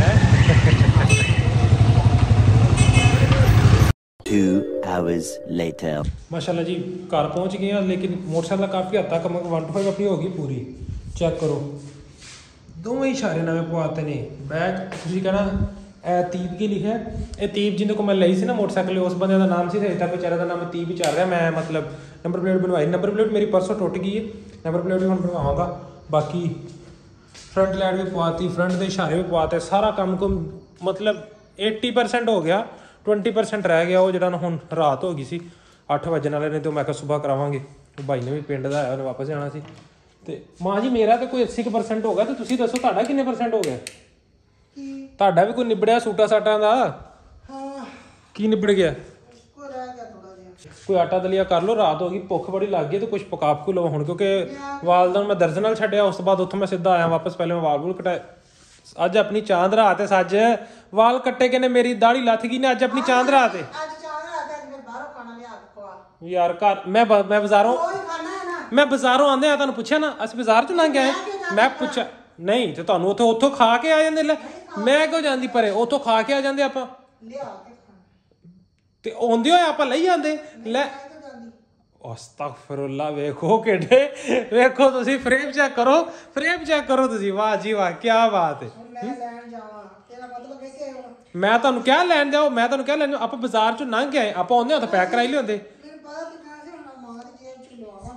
Two hours later. माशाल्लाह जी घर पहुंच गए हैं, लेकिन मोटरसाइकिल काफ़ी हद तक 125 अपनी होगी पूरी। चेक करो दोवें इशारे नवे पवाते ने। बैग तुसी कहना तीब की लिखा है, ये तीब जिंदे को मैं ली सी ना मोटरसाइकिल, उस बंदे का नाम से इतना बेचारे का नाम तीब ही चल रहा। मैं मतलब नंबर प्लेट बनवाई, नंबर प्लेट मेरी परसों टुट गई है, नंबर प्लेट भी हम बनवाऊँगा। बाकी फ्रंट लाइट भी पवाती, फ्रंट के इशारे भी पवाते, सारा काम को मतलब 80% हो गया, 20% रह गया। वो जो हम रात हो गई सी 8 वजन वाले ने, तो मैं कहा सुबह करावांगे। भाई ने भी पिंड का आया, उन्हें वापस जाना सी। ते मां जी मेरा तो कोई 80% हो गया, तो तुसीं दसो तुहाडा किन्ने % हो गया? ਤੁਹਾਡਾ ਵੀ ਕੋਈ ਨਿਬੜਿਆ ਸੂਟਾ ਸਾਟਾਂ ਦਾ? ਹਾਂ ਕੀ ਨਿਬੜ ਗਿਆ? ਕੋਈ ਰਹਿ ਗਿਆ ਥੋੜਾ ਜਿਹਾ। ਕੋਈ ਆਟਾ ਦਲੀਆ ਕਰ ਲਓ, ਰਾਤ ਹੋ ਗਈ, ਭੁੱਖ ਬੜੀ ਲੱਗ ਗਈ, ਤੇ ਕੁਝ ਪਕਾ ਪਕੂ ਲਓ ਹੁਣ, ਕਿਉਂਕਿ ਵਾਲਦਾ ਨੂੰ ਮੈਂ ਦਰਜ ਨਾਲ ਛੱਡਿਆ। ਉਸ ਤੋਂ ਬਾਅਦ ਉੱਥੋਂ ਮੈਂ ਸਿੱਧਾ ਆਇਆ ਵਾਪਸ, ਪਹਿਲੇ ਮੈਂ ਵਾਲ ਵੂਲ ਕਟਾਏ। ਅੱਜ ਆਪਣੀ ਚਾਂਦ ਰਾਤ ਹੈ, ਸੱਜ ਵਾਲ ਕੱਟੇ ਕੇ ਨੇ, ਮੇਰੀ ਦਾੜੀ ਲੱਥ ਗਈ ਨੇ। ਅੱਜ ਆਪਣੀ ਚਾਂਦ ਰਾਤ ਹੈ। ਅੱਜ ਚਾਹ ਰਾਤ ਹੈ, ਮੈਂ ਬਾਹਰੋਂ ਖਾਣਾ ਲਿਆ ਕੇ ਖਵਾ ਯਾਰ ਘਰ ਮੈਂ ਬਾਜ਼ਾਰੋਂ ਕੋਈ ਖਾਣਾ ਹੈ ਨਾ। ਮੈਂ ਬਾਜ਼ਾਰੋਂ ਆਂਦੇ ਆ ਤੁਹਾਨੂੰ ਪੁੱਛਿਆ ਨਾ, ਅਸੀਂ ਬਾਜ਼ਾਰ ਚ ਲੰਘ ਗਏ, ਮੈਂ ਪੁੱਛਿਆ ਨਹੀਂ ਤੇ ਤੁਹਾਨੂੰ ਉੱਥੋਂ ਖਾ ਕੇ ਆ ਜਾਂਦੇ। ਲੈ ਮੈਂ ਕਿਉਂ ਜਾਂਦੀ ਪਰੇ, ਉੱਥੋਂ ਖਾ ਕੇ ਆ ਜਾਂਦੇ ਆਪਾਂ, ਲਿਆ ਕੇ ਖਾਣਾ ਤੇ ਆਉਂਦੇ ਹੋਏ ਆਪਾਂ ਲਈ ਜਾਂਦੇ। ਲੈ ਅਸਤਗਫਿਰullah, ਵੇਖੋ ਕਿੱਡੇ, ਵੇਖੋ ਤੁਸੀਂ ਫਰੇਮ ਚੈੱਕ ਕਰੋ, ਫਰੇਮ ਚੈੱਕ ਕਰੋ ਤੁਸੀਂ। ਵਾਹ ਜੀ ਵਾਹ, ਕੀ ਬਾਤ ਹੈ। ਮੈਂ ਲੈਣ ਜਾਵਾਂ, ਤੇਰਾ ਮਤਲਬ ਹੈ ਕਿ ਮੈਂ ਤੁਹਾਨੂੰ ਕਿਹਾ ਲੈਣ ਜਾਓ, ਮੈਂ ਤੁਹਾਨੂੰ ਕਿਹਾ ਲੈਣ ਜਾਓ। ਆਪਾਂ ਬਾਜ਼ਾਰ ਚੋਂ ਲੰਘ ਕੇ ਆਏ, ਆਪਾਂ ਆਉਂਦੇ ਹੱਥ ਪੈਕ ਕਰਾਈ ਲਿਆਉਂਦੇ। ਮੈਨੂੰ ਪਤਾ ਤੂੰ ਕਹਿੰਦਾ ਸੀ ਹੁਣ ਮਾਂ ਦੀ ਜੇਬ ਚ ਲਵਾਵਾਂ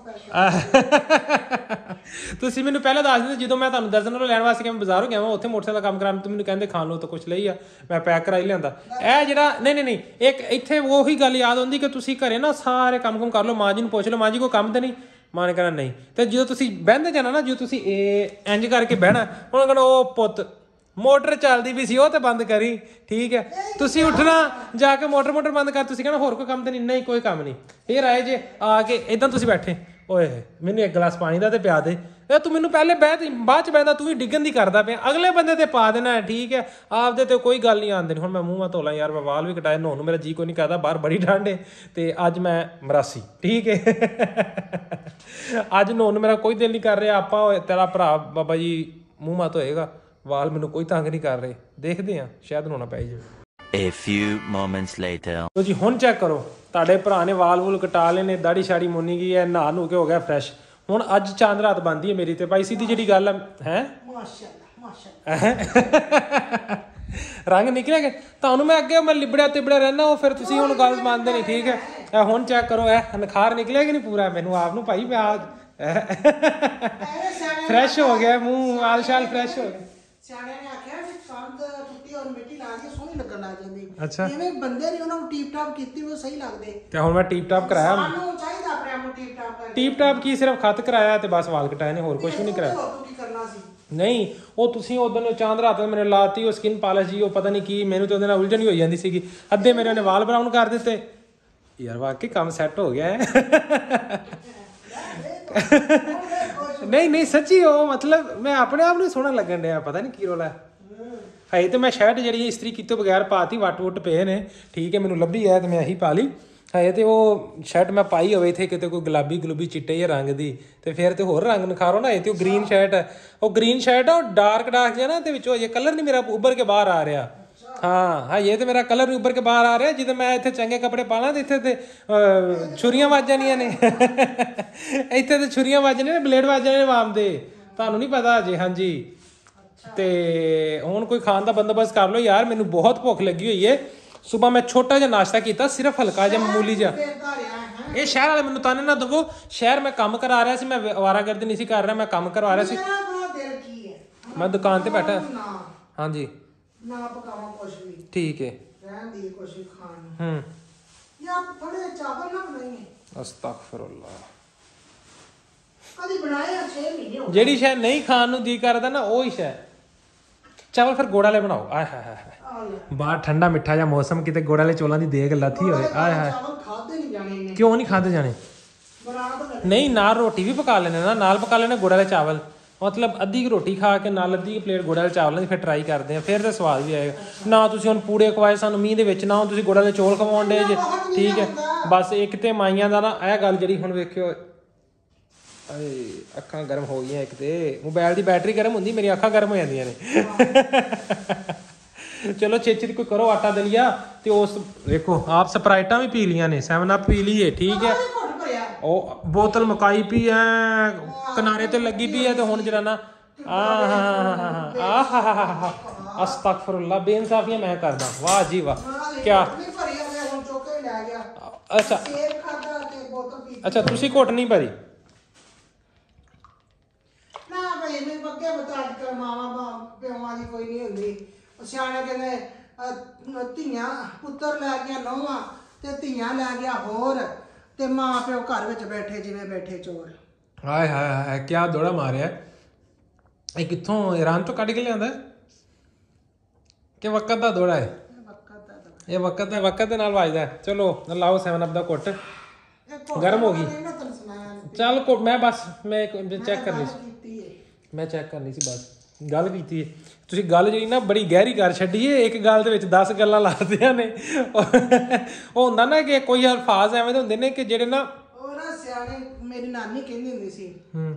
ਪੈਸੇ। ਤੁਸੀਂ ਮੈਨੂੰ ਪਹਿਲਾਂ ਦੱਸ ਦਿੰਦੇ, ਜਦੋਂ ਮੈਂ ਤੁਹਾਨੂੰ ਦਰਜਨ ਨੂੰ ਲੈਣ ਵਾਸਤੇ ਕਿ ਮੈਂ ਬਾਜ਼ਾਰੋਂ ਗਿਆ, ਉੱਥੇ ਮੋਟਰਸਾਈਕਲ ਦਾ ਕੰਮ ਕਰਾਂ, ਤੁਸੀਂ ਮੈਨੂੰ ਕਹਿੰਦੇ ਖਾਣ ਨੂੰ ਤਾਂ ਕੁਛ ਲਈ ਆ, ਮੈਂ ਪੈਕ ਕਰਾਈ ਲਿਆਂਦਾ। ਇਹ ਜਿਹੜਾ ਨਹੀਂ ਇੱਕ ਇੱਥੇ ਉਹੀ ਗੱਲ ਯਾਦ ਆਉਂਦੀ ਕਿ ਤੁਸੀਂ ਘਰੇ ਨਾ ਸਾਰੇ ਕੰਮ ਕਰ ਲਓ, ਮਾਂ ਜੀ ਨੂੰ ਪੁੱਛ ਲਓ, ਮਾਂ ਜੀ ਕੋਈ ਕੰਮ ਤਾਂ ਨਹੀਂ, ਮਾਂ ਨੇ ਕਹਿਣਾ ਨਹੀਂ। ਤੇ ਜਦੋਂ ਤੁਸੀਂ ਬਹਿੰਦੇ ਜਾਣਾ ਨਾ, ਜਦੋਂ ਤੁਸੀਂ ਇਹ ਇੰਜ ਕਰਕੇ ਬਹਿਣਾ, ਉਹਨਾਂ ਕਹਿਣਾ ਉਹ ਪੁੱਤ ਮੋਟਰ ਚੱਲਦੀ ਵੀ ਸੀ, ਉਹ ਤੇ ਬੰਦ ਕਰੀ, ਠੀਕ ਹੈ। ਤੁਸੀਂ ਉੱਠਣਾ ਜਾ ਕੇ ਮੋਟਰ ਬੰਦ ਕਰ, ਤੁਸੀਂ ਕਹਿਣਾ ਹੋਰ ਕੋਈ ਕੰਮ ਤਾਂ ਨਹੀਂ, ਕੋਈ ਕੰਮ ਨਹੀਂ। ਫਿਰ ਆਏ ਜੇ ਆ ਕੇ ਇਦਾਂ ਤੁਸੀਂ ਬੈਠੇ, ਓਏ ਮੈਨੂੰ ਇੱਕ ਗਲਾਸ ਪਾਣੀ ਦਾ ਤੇ ਪਿਆ ਦੇ, ਇਹ ਤੂੰ ਮੈਨੂੰ ਪਹਿਲੇ ਬਾਅਦ ਚ ਬਹਿਦਾ, ਤੂੰ ਵੀ ਡਿੱਗਣ ਦੀ ਕਰਦਾ ਪਿਆ, ਅਗਲੇ ਬੰਦੇ ਤੇ ਪਾ ਦੇਣਾ ਹੈ, ਠੀਕ ਹੈ, ਆਪਦੇ ਤੇ ਕੋਈ ਗੱਲ ਨਹੀਂ ਆਉਂਦੀ। ਹੁਣ ਮੈਂ ਮੂੰਹ ਧੋਲਾ ਯਾਰ, ਮੈਂ ਵਾਲ ਵੀ ਕਟਾਏ, ਨਹਾਉਣ ਨੂੰ ਮੇਰਾ ਜੀ ਕੋਈ ਨਹੀਂ ਕਰਦਾ, ਬਾਹਰ ਬੜੀ ਠੰਡ ਹੈ ਤੇ ਅੱਜ ਮੈਂ ਮਰਾਸੀ, ਠੀਕ ਹੈ ਅੱਜ ਨਹਾਉਣ ਨੂੰ ਮੇਰਾ ਕੋਈ ਦਿਲ ਨਹੀਂ ਕਰ ਰਿਹਾ। ਆਪਾਂ ਤੇਰਾ ਭਰਾ ਬਾਬਾ ਜੀ ਮੂੰਹ ਧੋਏਗਾ, ਵਾਲ ਮੈਨੂੰ ਕੋਈ ਤੰਗ ਨਹੀਂ ਕਰ ਰਹੇ, ਦੇਖਦੇ ਆ ਸ਼ਾਇਦ ਨਹਾਉਣਾ ਪੈ ਜਾਵੇ। A few moments later. ਲੋ ਜੀ ਹੁਣ ਚੈੱਕ ਕਰੋ, ਤੁਹਾਡੇ ਭਰਾ ਨੇ ਵਾਲ ਵੂਲ ਕਟਾ ਲਏ ਨੇ, ਦਾੜੀ ਸ਼ਾੜੀ ਮੁੰਨੀ ਗਈ ਹੈ, ਨਹਾ ਨੂੰ ਕੇ ਹੋ ਗਿਆ ਫਰੈਸ਼। ਹੁਣ ਅੱਜ ਚਾਂਦ ਰਾਤ ਬਣਦੀ ਹੈ ਮੇਰੀ ਤੇ ਭਾਈ, ਸਿੱਧੀ ਜਿਹੜੀ ਗੱਲ ਹੈ ਮਾਸ਼ਾਅੱਲਾ ਮਾਸ਼ਾਅੱਲਾ ਰੰਗ ਨਿਕਲਿਆ ਕਿ ਤੁਹਾਨੂੰ ਮੈਂ ਅੱਗੇ ਮੈਂ ਲਿਬੜਿਆ ਤਿਬੜਿਆ ਰਹਿਣਾ, ਉਹ ਫਿਰ ਤੁਸੀਂ ਹੁਣ ਗੱਲ ਮੰਨਦੇ ਨਹੀਂ, ਠੀਕ ਹੈ। ਇਹ ਹੁਣ ਚੈੱਕ ਕਰੋ, ਇਹ ਨਖਾਰ ਨਿਕਲਿਆ ਕਿ ਨਹੀਂ ਪੂਰਾ, ਮੈਨੂੰ ਆਪ ਨੂੰ ਭਾਈ ਪਿਆ ਫਰੈਸ਼ ਹੋ ਗਿਆ ਮੂੰਹ, ਆਲ ਸ਼ਾਲ ਫਰੈਸ਼ ਹੋ ਗਿਆ। ਸਿਆਣਿਆਂ ਨੇ ਆਖਿਆ ਵੀ ਕੰਧ ਟੁੱਟੀ ਔਰ ਮਿੱਟੀ ਲਾ ਦੀ ਸੋਹਣੀ ਲੱਗਣ ਲੱਗ ਜਾਂਦੀ। ਅੱਛਾ, ਐਵੇਂ ਬੰਦੇ ਨੇ ਉਹਨਾਂ ਨੂੰ ਟੀਪ ਟਾਪ ਕੀਤੀ ਉਹ ਸਹੀ ਲੱਗਦੇ। ਤੇ ਹੁਣ ਮੈਂ ਟੀਪ ਟਾਪ ਕਰਾਇਆ, ਸਾਨੂੰ ਚਾਹੀਦਾ ਆਪਣੇ ਆਪ ਨੂੰ ਟੀਪ ਟਾਪ ਕਰਕੇ। ਟੀਪ ਟਾਪ ਕੀ, ਸਿਰਫ ਖੱਤ ਕਰਾਇਆ ਤੇ ਬਸ ਵਾਲ ਕਟਾਏ ਨੇ, ਹੋਰ ਕੁਝ ਵੀ ਨਹੀਂ ਕਰਾਇਆ। ਤੂੰ ਕੀ ਕਰਨਾ ਸੀ? ਨਹੀਂ ਉਹ ਤੁਸੀਂ ਉਦੋਂ ਚਾਂਦ ਰਾਤ ਮੈਨੂੰ ਲਾਤੀ ਉਹ ਸਕਿਨ ਪਾਲਿਸ਼ ਜੀ, ਉਹ ਪਤਾ ਨਹੀਂ ਕੀ, ਮੈਨੂੰ ਤੇ ਉਹਦੇ ਨਾਲ ਉਲਝਣ ਹੀ ਹੋਈ ਜਾਂਦੀ ਸੀਗੀ। ਅੱਧੇ ਮੇਰੇ ਉਹਨੇ ਵਾਲ ਬਰਾਊਨ ਕਰ ਦਿੱਤੇ ਯਾਰ, ਵਾਕਈ ਕੰਮ ਸੈੱਟ ਹੋ ਗਿਆ ਹੈ ਨਹੀਂ ਸੱਚੀ, ਉਹ ਮਤਲਬ ਮੈਂ ਆਪਣੇ ਆਪ ਨੂੰ ਸੋਹਣਾ ਲੱਗਣ ਡਿਆ, ਪਤਾ ਨਹੀਂ ਕੀ ਰੋਲਾ ਹੈ। ਤੇ ਮੈਂ ਸ਼ਰਟ ਜਿਹੜੀ ਇਸਤਰੀ ਕੀਤੇ ਬਗੈਰ ਪਾਤੀ, ਵੱਟ ਵੁੱਟ ਪਏ ਨੇ, ਠੀਕ ਹੈ, ਮੈਨੂੰ ਲੱਭੀ ਹੈ ਤੇ ਮੈਂ ਇਹੀ ਪਾ ਲਈ ਹੈ। ਤੇ ਉਹ ਸ਼ਰਟ ਮੈਂ ਪਾਈ ਹੋਵੇ ਇੱਥੇ ਕਿਤੇ ਕੋਈ ਗੁਲਾਬੀ ਗਲੂਬੀ ਚਿੱਟੇ ਜਿਹੇ ਰੰਗ ਦੀ, ਤੇ ਫਿਰ ਤੇ ਹੋਰ ਰੰਗ ਨਿਖਾਰੋ ਨਾ। ਇਹ ਤੇ ਉਹ ਗ੍ਰੀਨ ਸ਼ਰਟ ਹੈ, ਉਹ ਗ੍ਰੀਨ ਸ਼ਰਟ ਆ, ਉਹ ਡਾਰਕ ਜਿਹਾ ਨਾ, ਤੇ ਵਿੱਚੋਂ ਇਹ ਕਲਰ ਨਹੀਂ ਮੇਰਾ ਉੱਭਰ ਕੇ ਬਾਹਰ ਆ ਰਿਹਾ। ਹਾਂ ਇਹ ਤੇ ਮੇਰਾ ਕਲਰ ਨਹੀਂ ਉੱਭਰ ਕੇ ਬਾਹਰ ਆ ਰਿਹਾ। ਜਦੋਂ ਮੈਂ ਇੱਥੇ ਚੰਗੇ ਕੱਪੜੇ ਪਾ ਲਾਂ ਤੇ ਇੱਥੇ ਤੇ ਛੁਰੀਆਂ ਵੱਜ ਜਾਣੀਆਂ ਨੇ ਇੱਥੇ ਤੇ ਛੁਰੀਆਂ ਵੱਜ ਜਾਣੀਆਂ ਨੇ, ਬਲੇਡ ਵੱਜ ਜਾਣੇ ਨੇ ਵਾਮ ਦੇ, ਤੁਹਾਨੂੰ ਨਹੀਂ ਪਤਾ ਅਜੇ। ਹਾਂਜੀ, ਤੇ ਹੁਣ ਕੋਈ ਖਾਣ ਦਾ ਬੰਦੋਬਸਤ ਕਰ ਲਓ ਯਾਰ, ਮੈਨੂੰ ਬਹੁਤ ਭੁੱਖ ਲੱਗੀ ਹੋਈ ਹੈ। ਸੁਬਾਹ ਮੈਂ ਛੋਟਾ ਜਿਹਾ ਨਾਸ਼ਤਾ ਕੀਤਾ, ਸਿਰਫ ਹਲਕਾ ਜਿਹਾ ਮਾਮੂਲੀ ਜਿਹਾ। ਇਹ ਸ਼ਹਿਰ ਵਾਲੇ ਮੈਨੂੰ ਤਾਨੇ ਨਾ ਦਵੋ, ਸ਼ਹਿਰ ਮੈਂ ਕੰਮ ਕਰਾ ਰਿਹਾ ਸੀ, ਮੈਂ ਅਵਾਰਾਗਰਦੀ ਨਹੀਂ ਸੀ ਕਰ ਰਿਹਾ, ਮੈਂ ਕੰਮ ਕਰਵਾ ਰਿਹਾ ਸੀ। ਮੈਂ ਦੁਕਾਨ ਤੇ ਬੈਠਾ। ਹਾਂਜੀ ਨਾ ਪਕਾਵਾਂ ਕੁਛ ਵੀ, ਠੀਕ ਹੈ, ਰਹਿਣ ਦੀ ਕੁਛ ਵੀ ਖਾਣ ਨੂੰ। ਯਾਰ ਥੋੜੇ ਚਾਵਲ ਨਾ ਬਣਾਈਏ। ਅਸਤਗਫਿਰullah। ਕਦੀ ਬਣਾਏ ਆ 6 ਮਹੀਨੇ ਹੋ ਗਏ। ਜਿਹੜੀ ਸ਼ੈ ਨਹੀਂ ਖਾਣ ਨੂੰ ਜੀ ਕਰਦਾ ਨਾ, ਉਹ ਹੀ ਸ਼ੈ। ਚਾਵਲ ਫਿਰ ਗੁੜ ਵਾਲੇ ਬਣਾਓ। ਆਏ ਹਾਏ ਹਾਏ, ਬਾਹਰ ਠੰਡਾ ਮਿੱਠਾ ਜਿਹਾ ਮੌਸਮ, ਕਿਤੇ ਗੁੜ ਵਾਲੇ ਚੋਲਾਂ ਦੀ ਦੇਗ ਲੱਥੀ ਹੋਵੇ। ਆਏ ਹਾਏ, ਚਾਵਲ ਖਾਦੇ ਨਹੀਂ ਜਾਣੇ ਨੇ। ਕਿਉਂ ਨਹੀਂ ਖਾਦੇ ਜਾਣੇ? ਬਣਾ ਤਾਂ ਨਹੀਂ, ਨਾਲ ਰੋਟੀ ਵੀ ਪਕਾ ਲੈਣੇ ਨਾ, ਨਾਲ ਪਕਾ ਲੈਣੇ ਗੁੜ ਵਾਲੇ ਚਾਵਲ, ਮਤਲਬ ਅੱਧੀ ਰੋਟੀ ਖਾ ਕੇ ਨਾਲ ਅੱਧੀ ਪਲੇਟ ਗੁੜ ਵਾਲੇ ਚਾਵਲਾਂ ਦੀ ਫਿਰ ਟਰਾਈ ਕਰਦੇ ਆ, ਫਿਰ ਤਾਂ ਸਵਾਦ ਵੀ ਆਏਗਾ। ਨਾ ਤੁਸੀਂ ਹੁਣ ਪੂੜੇ ਖਵਾਏ ਸਾਨੂੰ ਮੀਂਹ ਦੇ ਵਿੱਚ, ਨਾ ਹੁਣ ਤੁਸੀਂ ਗੁੜ ਵਾਲੇ ਚੌਲ ਖਵਾਉਣ ਡੇ ਜੇ, ਠੀਕ ਹੈ। ਬਸ ਇੱਕ ਤੇ ਮਾਈਆਂ ਦਾ ਨਾ ਇਹ ਗੱਲ ਜਿਹੜੀ ਹੁਣ ਵੇਖਿਓ, ਅੱਖਾਂ ਗਰਮ ਹੋ ਗਈਆਂ। ਇੱਕ ਤੇ ਮੋਬਾਈਲ ਦੀ ਬੈਟਰੀ ਗਰਮ ਹੁੰਦੀ, ਮੇਰੀ ਅੱਖਾਂ ਗਰਮ ਹੋ ਜਾਂਦੀਆਂ ਨੇ ਚਲੋ ਛੇਤੀ ਕੋਈ ਕਰੋ ਆਟਾ ਦਲੀਆ। ਤੇ ਉਸ ਵੇਖੋ ਆਪ ਸਪਰਾਈਟਾਂ ਵੀ ਪੀ ਲੀਆਂ ਨੇ, 7 ਅਪ ਪੀ ਲਈਏ, ਠੀਕ ਹੈ। ਉਹ ਬੋਤਲ ਮੁਕਾਈ ਪਈ ਐ, ਕਿਨਾਰੇ ਤੇ ਲੱਗੀ ਪਈ ਐ। ਤੇ ਹੁਣ ਜਿਹੜਾ ਨਾ ਅਸਤਗਫਿਰullah, ਬੇਇਨਸਾਫੀਆਂ ਮੈਂ ਕਰਦਾ। ਵਾਹ ਜੀ ਵਾਹ, ਕਿਆ ਅੱਛਾ ਅੱਛਾ, ਤੁਸੀਂ ਘੁੱਟ ਨਹੀਂ ਭਰੀ? ਨਾ ਭਾਈ ਮੈਨੂੰ ਬੱਗੇ ਬਤਾ ਕਰ ਮਾਵਾ ਪਿਓਾਂ ਦੀ ਕੋਈ ਨਹੀਂ ਹੁੰਦੀ। ਸਿਆਣੇ ਕਹਿੰਦੇ ਧੀਆਂ ਪੁੱਤਰ ਲੈ ਗਿਆ ਨੌਵਾਂ ਤੇ ਧੀਆਂ ਲੈ ਗਿਆ ਹੋਰ, ਤੇ ਮਾਂ ਪਿਓ ਘਰ ਵਿੱਚ ਬੈਠੇ ਜਿਵੇਂ ਬੈਠੇ ਚੋਰ। ਹਾਏ ਹਾਏ ਹਾਏ, ਕਿਆ ਦੋੜਾ ਮਾਰਿਆ। ਇਹ ਕਿੱਥੋਂ, ਈਰਾਨ ਤੋਂ ਕੱਢ ਕੇ ਲਿਆਂਦਾ ਕਿ ਵਕਤ ਦਾ ਦੋੜਾ ਹੈ? ਇਹ ਵਕਤ ਦੇ ਨਾਲ ਵੱਜਦਾ। ਚਲੋ ਲਾਓ 7 ਅਪ ਦਾ ਘੁੱਟ। ਗਰਮ ਹੋ ਗਈ। ਚੱਲ ਘੁੱਟ, ਮੈਂ ਬਸ ਮੈਂ ਚੈੱਕ ਕਰਨੀ ਸੀ, ਮੈਂ ਚੈੱਕ ਕਰਨੀ ਸੀ, ਬਸ ਗੱਲ ਕੀਤੀ ਹੈ ਤੁਸੀਂ। ਗੱਲ ਜਿਹੜੀ ਨਾ ਬੜੀ ਗਹਿਰੀ ਕਰ ਛੱਡੀ ਏ, ਇੱਕ ਗੱਲ ਦੇ ਵਿੱਚ 10 ਗੱਲਾਂ ਲਾਦੀਆਂ ਨੇ। ਉਹ ਹੁੰਦਾ ਨਾ ਕਿ ਕੋਈ ਅਲਫਾਜ਼ ਐਵੇਂ ਦੇ ਹੁੰਦੇ ਨੇ ਕਿ ਜਿਹੜੇ ਨਾ, ਉਹ ਨਾ ਸਿਆਣੇ ਮੇਰੀ ਨਾਨੀ ਕਹਿੰਦੀ ਹੁੰਦੀ ਸੀ,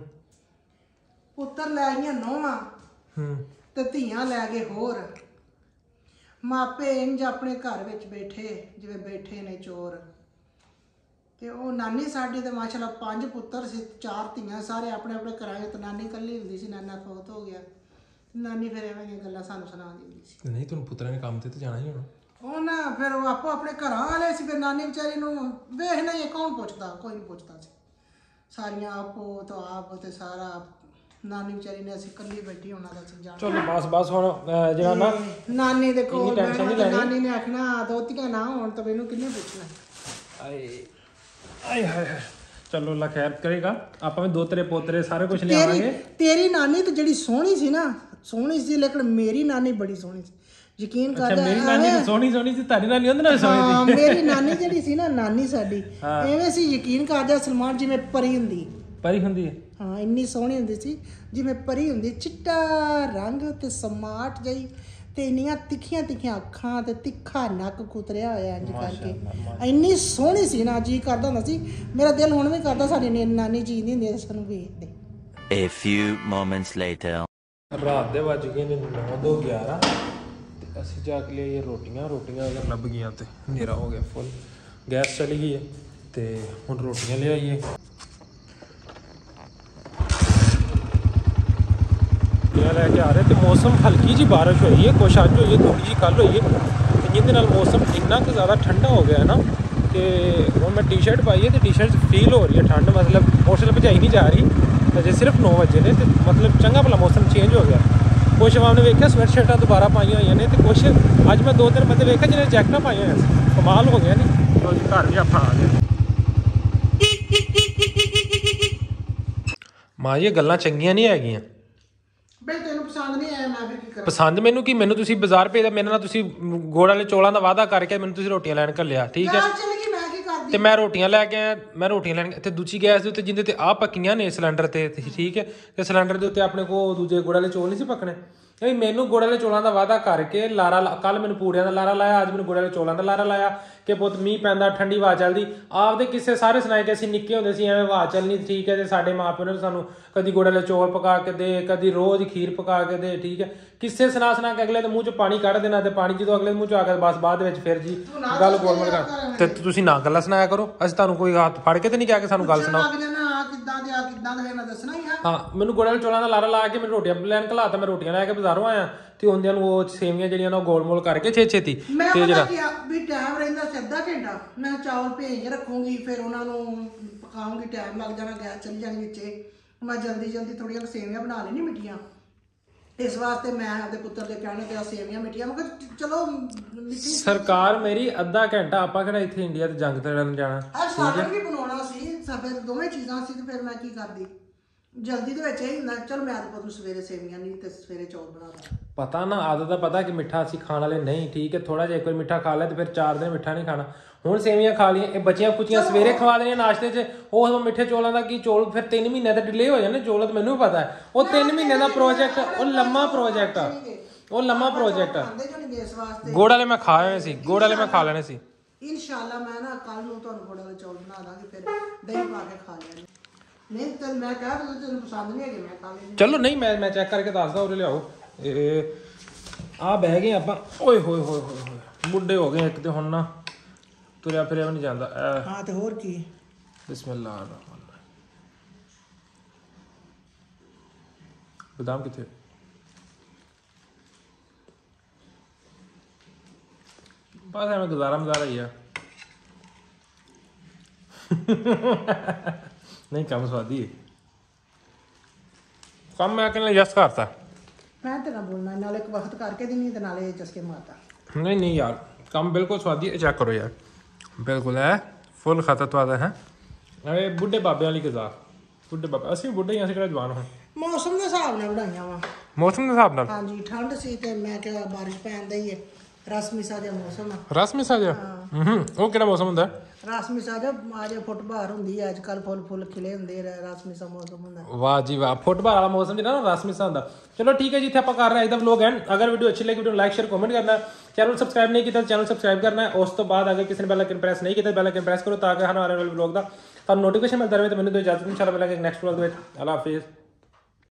ਪੁੱਤਰ ਲੈ ਗਈਆਂ ਨੌਵਾਂ ਤੇ ਧੀਆਂ ਲੈ ਗਏ ਹੋਰ, ਮਾਪੇ ਇੰਜ ਆਪਣੇ ਘਰ ਵਿੱਚ ਬੈਠੇ ਜਿਵੇਂ ਬੈਠੇ ਨੇ ਚੋਰ। ਤੇ ਉਹ ਨਾਨੀ ਸਾਡੀ ਤੇ ਮਾਸ਼ਾਅੱਲਾ 5 ਪੁੱਤਰ ਸੀ, 4 ਧੀਆਂ, ਸਾਰੇ ਆਪਣੇ ਆਪਣੇ ਘਰਾਂ ਵਿੱਚ। ਨਾਨੀ ਇਕੱਲੀ ਹੁੰਦੀ ਸੀ, ਨਾਨਾ ਫੌਤ ਹੋ ਗਿਆ। ਨਾਨੀ ਫਿਰ ਐਵੇਂ ਦੀਆਂ ਗੱਲਾਂ ਸਾਨੂੰ ਸੁਣਾ ਦਿੰਦੀ ਸੀ। ਨਹੀਂ ਤੁਹਾਨੂੰ ਪੁੱਤਰਾਂ ਨੇ ਕੰਮ ਤੇ ਜਾਣਾ ਹੀ ਹੋਣਾ। ਉਹ ਨਾ ਫਿਰ ਉਹ ਆਪੋ ਆਪਣੇ ਘਰਾਂ ਵਾਲੇ ਸੀ, ਫਿਰ ਨਾਨੀ ਵਿਚਾਰੀ ਨੂੰ ਵੇਖਣਾ ਹੀ, ਕੌਣ ਪੁੱਛਦਾ? ਕੋਈ ਨਹੀਂ ਪੁੱਛਦਾ ਸੀ। ਸਾਰੀਆਂ ਆਪੋ ਤੋਂ ਆਪ ਤੇ ਸਾਰਾ ਨਾਨੀ ਵਿਚਾਰੀ ਨੇ, ਅਸੀਂ ਇਕੱਲੀ ਬੈਠੀ ਉਹਨਾਂ ਦਾ ਸਮਝਾਉਣਾ। ਚਲੋ ਬਸ ਹੁਣ ਜਿਹੜਾ ਨਾ ਨਾਨੀ ਦੇ ਕੋਲ ਨਾਨੀ ਨੇ ਆਖਣਾ ਦੋਤੀਆਂ ਨਾ ਹੋਣ ਤਾਂ ਮੈਨੂੰ ਕਿੰਨੇ ਪੁੱਛਣਾ। ਆਏ ਹਾਏ, ਚਲੋ ਅੱਲਾ ਖੈਰ ਕਰੇਗਾ, ਆਪਾਂ ਵੀ ਦੋਤਰੇ ਪੋਤਰੇ ਸਾਰੇ ਕੁਝ ਲਿਆਵਾਂਗੇ। ਤੇਰੀ ਨਾਨੀ ਤਾਂ ਜਿਹੜੀ ਸੋਹਣੀ ਸੀ ਨਾ, ਸੋਹਣੀ ਸੀ, ਲੇਕਿਨ ਮੇਰੀ ਨਾਨੀ ਬੜੀ ਸੋਹਣੀ ਸੀ। ਯਕੀਨ ਕਰ। ਮੇਰੀ ਨਾਨੀ ਤਾਂ ਸੋਹਣੀ ਸੀ, ਤੁਹਾਡੀ ਨਾਨੀ ਉਹਦੇ ਨਾਲ ਸੋਹਣੀ ਸੀ। ਮੇਰੀ ਨਾਨੀ ਜਿਹੜੀ ਸੀ ਨਾ, ਨਾਨੀ ਸਾਡੀ ਐਵੇਂ ਸੀ, ਯਕੀਨ ਕਰ ਜਾ ਸਲਮਾਨ, ਜਿਵੇਂ ਪਰੀ ਹੁੰਦੀ। ਪਰੀ ਹੁੰਦੀ ਹੈ? ਹਾਂ ਇੰਨੀ ਸੋਹਣੀ ਹੁੰਦੀ ਸੀ ਜਿਵੇਂ ਪਰੀ ਹੁੰਦੀ, ਚਿੱਟਾ ਰੰਗ ਤੇ ਸਮਾਰਟ ਜਿਹੀ ਤੇ ਇੰਨੀਆਂ ਤਿੱਖੀਆਂ ਤਿੱਖੀਆਂ ਅੱਖਾਂ ਤੇ ਤਿੱਖਾ ਨੱਕ ਕੁਤਰਿਆ ਹੋਇਆ ਇੰਜ ਕਰਕੇ, ਇੰਨੀ ਸੋਹਣੀ ਸੀ ਨਾ, ਜੀ ਕਰਦਾ ਹੁੰਦਾ ਸੀ। ਮੇਰਾ ਦਿਲ ਹੁਣ ਵੀ ਕਰਦਾ ਸਾਡੀ ਨਾਨੀ ਜੀ ਨਹੀਂ ਹੁੰਦੀ ਸਾਨੂੰ ਵੇਖਦੇ। A few moments later. ਰਾਤ ਦੇ ਵੱਜ ਗਏ ਨੇ 9:11 ਤੇ ਅਸੀਂ ਜਾ ਕੇ ਲਈਏ ਰੋਟੀਆਂ ਅਗਰ ਲੱਭ ਗਈਆਂ ਤੇ ਹਨੇਰਾ ਹੋ ਗਿਆ ਫੁੱਲ, ਗੈਸ ਚਲੀ ਗਈ ਹੈ ਤੇ ਹੁਣ ਰੋਟੀਆਂ ਲਿਆਈਏ। ਲੈ ਕੇ ਆ ਰਹੇ ਤੇ ਮੌਸਮ ਹਲਕੀ ਜੀ ਬਾਰਿਸ਼ ਹੋਈ ਹੈ, ਕੁਛ ਅੱਜ ਹੋਈ ਹੈ, ਥੋੜੀ ਜਿਹੀ ਕੱਲ ਹੋਈ ਹੈ ਤੇ ਜਿਹਦੇ ਨਾਲ ਮੌਸਮ ਇੰਨਾ ਕੁ ਜ਼ਿਆਦਾ ਠੰਡਾ ਹੋ ਗਿਆ ਹੈ ਨਾ ਕਿ ਹੁਣ ਮੈਂ ਟੀ-ਸ਼ਰਟ ਪਾਈ ਹੈ ਤੇ ਟੀ-ਸ਼ਰਟ ਫੀਲ ਹੋ ਰਹੀ ਹੈ ਠੰਡ, ਮਤਲਬ ਮੋਟਰਸਾਈਕਲ ਭਜਾਈ ਨਹੀਂ ਜਾ ਰਹੀ ਅਜੇ, ਸਿਰਫ 9 ਵਜੇ ਨੇ ਤੇ ਮਤਲਬ ਚੰਗਾ ਭਲਾ ਮੌਸਮ ਚੇਂਜ ਹੋ ਗਿਆ। ਕੁਛ ਆਵਾਮ ਨੇ ਵੇਖਿਆ ਸਵੈਟ ਸ਼ਰਟਾਂ ਦੁਬਾਰਾ ਪਾਈਆਂ ਹੋਈਆਂ ਨੇ ਤੇ ਕੁਛ ਅੱਜ ਮੈਂ 2-3 ਬੰਦੇ ਵੇਖਿਆ ਜਿਹਨੇ ਜੈਕਟਾਂ ਪਾਈਆਂ ਹੋਈਆਂ ਸੀ, ਕਮਾਲ ਹੋ ਗਿਆ ਨਹੀਂ। ਚਲੋ ਜੀ ਘਰ ਵੀ ਆਪਾਂ ਆ ਗਏ। ਮਾਂ ਜੀ ਇਹ ਗੱਲਾਂ ਚੰਗੀਆਂ ਨਹੀਂ ਹੈਗੀਆਂ। ਬਈ ਤੈਨੂੰ ਪਸੰਦ ਨਹੀਂ ਆਇਆ, ਮੈਂ ਫਿਰ ਕੀ ਕਰਾਂ? ਪਸੰਦ ਮੈਨੂੰ ਕੀ, ਮੈਨੂੰ ਤੁਸੀਂ ਬਾਜ਼ਾਰ ਭੇਜਦਾ, ਮੇਰੇ ਨਾਲ ਤੁਸੀਂ ਗੁੜ ਵਾਲੇ ਚੌਲਾਂ ਦਾ ਵਾਅਦਾ ਕਰਕੇ ਮੈਨੂੰ ਤੁਸੀਂ ਰੋਟੀਆਂ ਲੈਣ ਘੱਲਿਆ, ਠੀਕ ਹੈ, ਚੱਲ ਗਈ, ਮੈਂ ਕੀ ਕਰਦੀ? ਤੇ ਮੈਂ ਰੋਟੀਆਂ ਲੈ ਕੇ ਆਇਆ, ਮੈਂ ਰੋਟੀਆਂ ਲੈਣ ਤੇ ਦੂਜੀ ਗੈਸ ਦੇ ਉੱਤੇ ਜਿੰਦੇ ਤੇ ਆਹ ਪੱਕੀਆਂ ਨੇ ਸਿਲੰਡਰ ਤੇ, ਠੀਕ ਹੈ, ਤੇ ਸਿਲੰਡਰ ਦੇ ਉੱਤੇ ਆਪਣੇ ਕੋਲ ਦੂਜੇ ਗੁੜ ਵਾਲੇ ਚੌਲ ਨਹੀਂ ਸੀ ਪੱਕਣੇ। ਮੈਨੂੰ ਗੁੜ ਵਾਲੇ ਚੌਲਾਂ ਦਾ ਵਾਅਦਾ ਕਰਕੇ ਲਾਰਾ, ਕੱਲ ਮੈਨੂੰ ਪੂੜਿਆਂ ਦਾ ਲਾਰਾ ਲਾਇਆ, ਅੱਜ ਮੈਨੂੰ ਗੁੜ ਵਾਲੇ ਚੌਲਾਂ ਦਾ ਲਾਰਾ ਲਾਇਆ ਕਿ ਪੁੱਤ ਮੀਂਹ ਪੈਂਦਾ, ਠੰਡੀ ਹਵਾ ਚੱਲਦੀ। ਆਪਦੇ ਕਿਸੇ ਸਾਰੇ ਸੁਣਾਏ ਕਿ ਅਸੀਂ ਨਿੱਕੇ ਹੁੰਦੇ ਸੀ ਐਵੇਂ ਹਵਾ ਚੱਲਣੀ, ਠੀਕ ਹੈ, ਤੇ ਸਾਡੇ ਮਾਂ ਪਿਓ ਨੇ ਸਾਨੂੰ ਕਦੀ ਗੁੜ ਵਾਲੇ ਚੌਲ ਪਕਾ ਕੇ ਦੇ, ਕਦੀ ਰੋਜ਼ ਖੀਰ ਪਕਾ ਕੇ ਦੇ, ਠੀਕ ਹੈ, ਕਿਸੇ ਸੁਣਾ ਕੇ ਅਗਲੇ ਦੇ ਮੂੰਹ 'ਚ ਪਾਣੀ ਕੱਢ ਦੇਣਾ ਤੇ ਪਾਣੀ ਜਦੋਂ ਅਗਲੇ ਦੇ ਮੂੰਹ 'ਚ ਆ ਗਿਆ ਬਸ ਬਾਅਦ ਵਿੱਚ ਫਿਰ ਜੀ ਗੱਲ ਗੋਲਮੋਲ ਕਰ। ਤੇ ਤੁਸੀਂ ਨਾ ਗੱਲਾਂ ਸੁਣਾਇਆ ਕਰੋ, ਅਸੀਂ ਤੁਹਾਨੂੰ ਕੋਈ ਹੱਥ ਫੜ ਕੇ ਤੇ ਨਹੀਂ ਕਿਹਾ ਕਿ ਸਾਨੂੰ ਗੱਲ ਸੁਣਾਓ। ਹਾਂ ਮੈਨੂੰ ਗੁੜ ਵਾਲੇ ਚੌਲਾਂ ਦਾ ਲਾਰਾ ਲਾ ਕੇ ਮੈਨੂੰ ਰੋਟੀਆਂ ਲੈਣ ਘਲਾਤਾ, ਮੈਂ ਰੋਟੀਆਂ ਲੈ ਕੇ ਬਾਜ਼ਾਰੋਂ ਆਇਆ ਤੇ ਹੁੰਦਿਆਂ ਨੂੰ ਉਹ ਸੇਵੀਆਂ ਜਿਹੜੀਆਂ ਨਾ ਗੋਲਮੋਲ ਕਰਕੇ ਛੇਤੀ ਤੇ ਜਿਹੜਾ ਵੀ ਟਾਈਮ ਰਹਿੰਦਾ ਸੀ ਅੱਧਾ ਘੰਟਾ, ਮੈਂ ਚਾਵਲ ਭੇਜ ਰੱਖੂੰਗੀ, ਫਿਰ ਉਹਨਾਂ ਨੂੰ ਪਕਾਉਂਗੀ, ਟਾਈਮ ਲੱਗ ਜਾਣਾ, ਗੈਸ ਚਲੀ ਜਾਣੀ ਵਿੱਚੇ, ਮੈਂ ਜਲਦੀ ਥੋੜੀਆਂ ਸੇਵੀਆਂ ਬਣਾ ਲੈਣੀ ਮਿੱਠੀਆਂ। ਇਸ ਵਾਸਤੇ ਮੈਂ ਆਪਣੇ ਪੁੱਤਰ ਦੇ ਕਹਿਣੇ ਤੇ ਸੇਵੀਆਂ ਮਿੱਠੀਆਂ, ਮੈਂ ਕਿਹਾ ਚਲੋ ਮਿੱਠੀ ਸਰਕਾਰ ਮੇਰੀ ਅੱਧਾ ਘੰਟਾ, ਆਪਾਂ ਕਿਹੜਾ ਇੱਥੇ ਇੰਡੀਆ ਤੇ ਜੰਗ ਤੇ ਲੜਨ ਜਾਣਾ। ਸਾਲਨ ਵੀ ਬਣਾਉਣਾ ਸੀ, ਫਿਰ ਦੋਵੇਂ ਚੀਜ਼ਾਂ ਸੀ ਤੇ ਫਿਰ ਮੈਂ ਕੀ ਕਰਦੀ, ਜਲਦੀ ਦੇ ਵਿੱਚ ਇਹ ਹੁੰਦਾ ਚਲ ਮੈਂ ਅੱਜ ਨੂੰ ਸਵੇਰੇ ਸੇਵੀਆਂ ਨਹੀਂ ਤੇ ਸਵੇਰੇ ਚੌਲ ਬਣਾ ਦਾਂ। ਪਤਾ ਨਾ ਆਦਤ ਦਾ ਪਤਾ ਕਿ ਮਿੱਠਾ ਅਸੀਂ ਖਾਣ ਵਾਲੇ ਨਹੀਂ, ਠੀਕ ਹੈ, ਥੋੜਾ ਜਿਹਾ ਇੱਕ ਵਾਰ ਮਿੱਠਾ ਖਾ ਲਿਆ ਤੇ ਫਿਰ 4 ਦਿਨ ਮਿੱਠਾ ਨਹੀਂ ਖਾਣਾ। ਹੁਣ ਸੇਵੀਆਂ ਖਾ ਲਈਆਂ, ਇਹ ਬਚੀਆਂ ਕੁਚੀਆਂ ਸਵੇਰੇ ਖਵਾ ਦੇਣੀਆਂ ਨਾਸ਼ਤੇ 'ਚ, ਉਹ ਮਿੱਠੇ ਚੌਲਾਂ ਦਾ ਕੀ, ਚੌਲ ਫਿਰ 3 ਮਹੀਨੇ ਦਾ ਡਿਲੇ ਹੋ ਜਾਣੇ ਚੌਲ, ਤਾਂ ਮੈਨੂੰ ਵੀ ਪਤਾ ਹੈ ਉਹ 3 ਮਹੀਨੇ ਦਾ ਪ੍ਰੋਜੈਕਟ, ਉਹ ਲੰਮਾ ਪ੍ਰੋਜੈਕਟ ਆ, ਉਹ ਲੰਮਾ ਪ੍ਰੋਜੈਕਟ ਆ। ਗੁੜ ਵਾਲੇ ਮੈਂ ਖਾ ਆਏ ਸੀ, ਗੁੜ ਵਾਲੇ ਮੈਂ ਖਾ ਲੈਣੇ ਸੀ। ਇਨਸ਼ਾਅੱਲਾ ਮੈਂ ਨਾ ਕੱਲ ਨੂੰ ਤੁਹਾਨੂੰ ਗੁੜ ਵਾਲੇ ਚੌਲ ਬਣਾ ਦਾਂਗੀ, ਫਿਰ ਦਹੀਂ ਪਾ ਕੇ ਖਾ ਲੈਣੇ। ਨਹੀਂ ਤੇ ਮੈਂ ਕਹਾਂ ਤੈਨੂੰ ਪਸੰਦ ਨਹੀਂ ਹੈਗੇ, ਮੈਂ ਖਾ ਲੈਣੀ। ਚਲੋ ਨਹੀਂ ਮੈਂ ਚੈੱਕ ਕਰਕੇ ਦੱਸਦਾ, ਉਰੇ ਲਿਆਓ। ਇਹ ਆ ਬਹਿ ਗਏ ਆਪਾਂ, ਓਏ ਹੋਏ ਹੋਏ ਹੋਏ ਬੁੱਢੇ ਹੋ ਗਏ ਇੱਕ ਤੇ ਹੁਣ ਨਾ ਤੁਰਿਆ ਫਿਰਿਆ ਵੀ ਨਹੀਂ ਜਾਂਦਾ। ਹਾਂ ਤੇ ਹੋਰ ਕੀ। ਬਿਸਮਿਲ੍ਲਾ। ਬਦਾਮ ਕਿੱਥੇ? ਬਸ ਐਵੇਂ ਗੁਜ਼ਾਰਾ ਹੀ ਆ। ਨਹੀਂ ਕੰਮ ਸਵਾਦੀ ਹੈ, ਕੰਮ ਮੈਂ ਕਹਿੰਦਾ ਜਸ ਕਰਤਾ। ਮੈਂ ਤੇ ਨਾ ਬੋਲਣਾ, ਨਾਲੇ ਇੱਕ ਵਕਤ ਕਰਕੇ ਦੀ ਨਹੀਂ ਤੇ ਨਾਲੇ ਜਸਕੇ ਮਾਰਤਾ। ਨਹੀਂ ਯਾਰ ਕੰਮ ਬਿਲਕੁਲ ਸਵਾਦੀ ਹੈ, ਚੈੱਕ ਕਰੋ ਯਾਰ, ਬਿਲकुल है फुल खतत वाला है। अरे बुढ़े बाबे वाली गज़ा, बुढ़े बाबे ਅਸੀਂ ਬੁੱਢੇ ਹਾਂ, ਅਸੀਂ ਕਿਹੜਾ ਜਵਾਨ ਹਾਂ। ਮੌਸਮ ਦੇ ਹਿਸਾਬ ਨਾਲ ਬਣਾਈਆਂ ਵਾ। ਮੌਸਮ ਦੇ ਹਿਸਾਬ ਨਾਲ? ਹਾਂਜੀ ਠੰਡ ਸੀ ਤੇ ਮੈਂ ਕਿਹਾ ਬਾਰਿਸ਼ ਪੈਂਦਾ ਹੀ ਹੈ, ਰਸਮੀਸਾ ਜਿਹਾ ਮੌਸਮ ਆ। ਰਸਮੀਸਾ ਜਿਹਾ? ਉਹ ਕਿਹੜਾ ਮੌਸਮ ਹੁੰਦਾ? ਰਸਮੀਸਾ ਜਿਹਾ ਆਜੇ ਫੁੱਟਬਾਰ ਹੁੰਦੀ ਹੈ ਅੱਜ ਕੱਲ, ਫੁੱਲ ਖਿਲੇ ਹੁੰਦੇ, ਰਸਮੀਸਾ ਮੌਸਮ ਹੁੰਦਾ। ਵਾਹ ਜੀ ਵਾਹ, ਫੁੱਟਬਾਰ ਵਾਲਾ ਮੌਸਮ ਜਿਹੜਾ ਨਾ ਰਸਮੀਸਾ ਹੁੰਦਾ। ਚਲੋ ਠੀਕ ਹੈ ਜੀ, ਇੱਥੇ ਆਪਾਂ ਕਰ ਰਹੇ ਹਾਂ ਇਹਦਾ ਵਲੋਗ ਐਂਡ। ਅਗਰ ਵੀਡੀਓ ਅੱਛੀ ਲੱਗੀ ਵੀਡੀਓ ਨੂੰ ਲਾਈਕ ਸ਼ੇਅਰ ਕਮੈਂਟ ਕਰਨਾ, ਚੈਨਲ ਸਬਸਕ੍ਰਾਈਬ ਨਹੀਂ ਕੀਤਾ ਚੈਨਲ ਸਬਸਕ੍ਰਾਈਬ ਕਰਨਾ। ਉਸ ਤੋਂ ਬਾਅਦ ਅਗਰ ਕਿਸੇ ਨੇ ਬੈਲ ਆਈਕਨ ਪ੍ਰੈਸ ਨਹੀਂ ਕੀਤਾ ਬੈਲ ਆਈਕਨ ਪ੍ਰੈਸ ਕਰੋ ਤਾਂ ਕਿ ਸਾਨੂੰ ਆਉਣ ਵਾਲੇ ਵਲੋਗ ਦਾ ਤੁਹਾਨੂੰ ਨੋਟੀਫਿਕੇਸ਼ਨ ਮਿਲਦਾ ਰਹੇ। ਤੇ ਮੈਨੂੰ ਦਿਓ ਇਜਾਜ਼ਤ, ਇਨਸ਼ਾਅੱਲਾ ਮਿਲਾਂਗੇ ਨੈਕਸਟ ਵਲੋਗ ਦੇ ਵਿੱਚ। ਅੱਲਾ ਹਾਫਿਜ਼।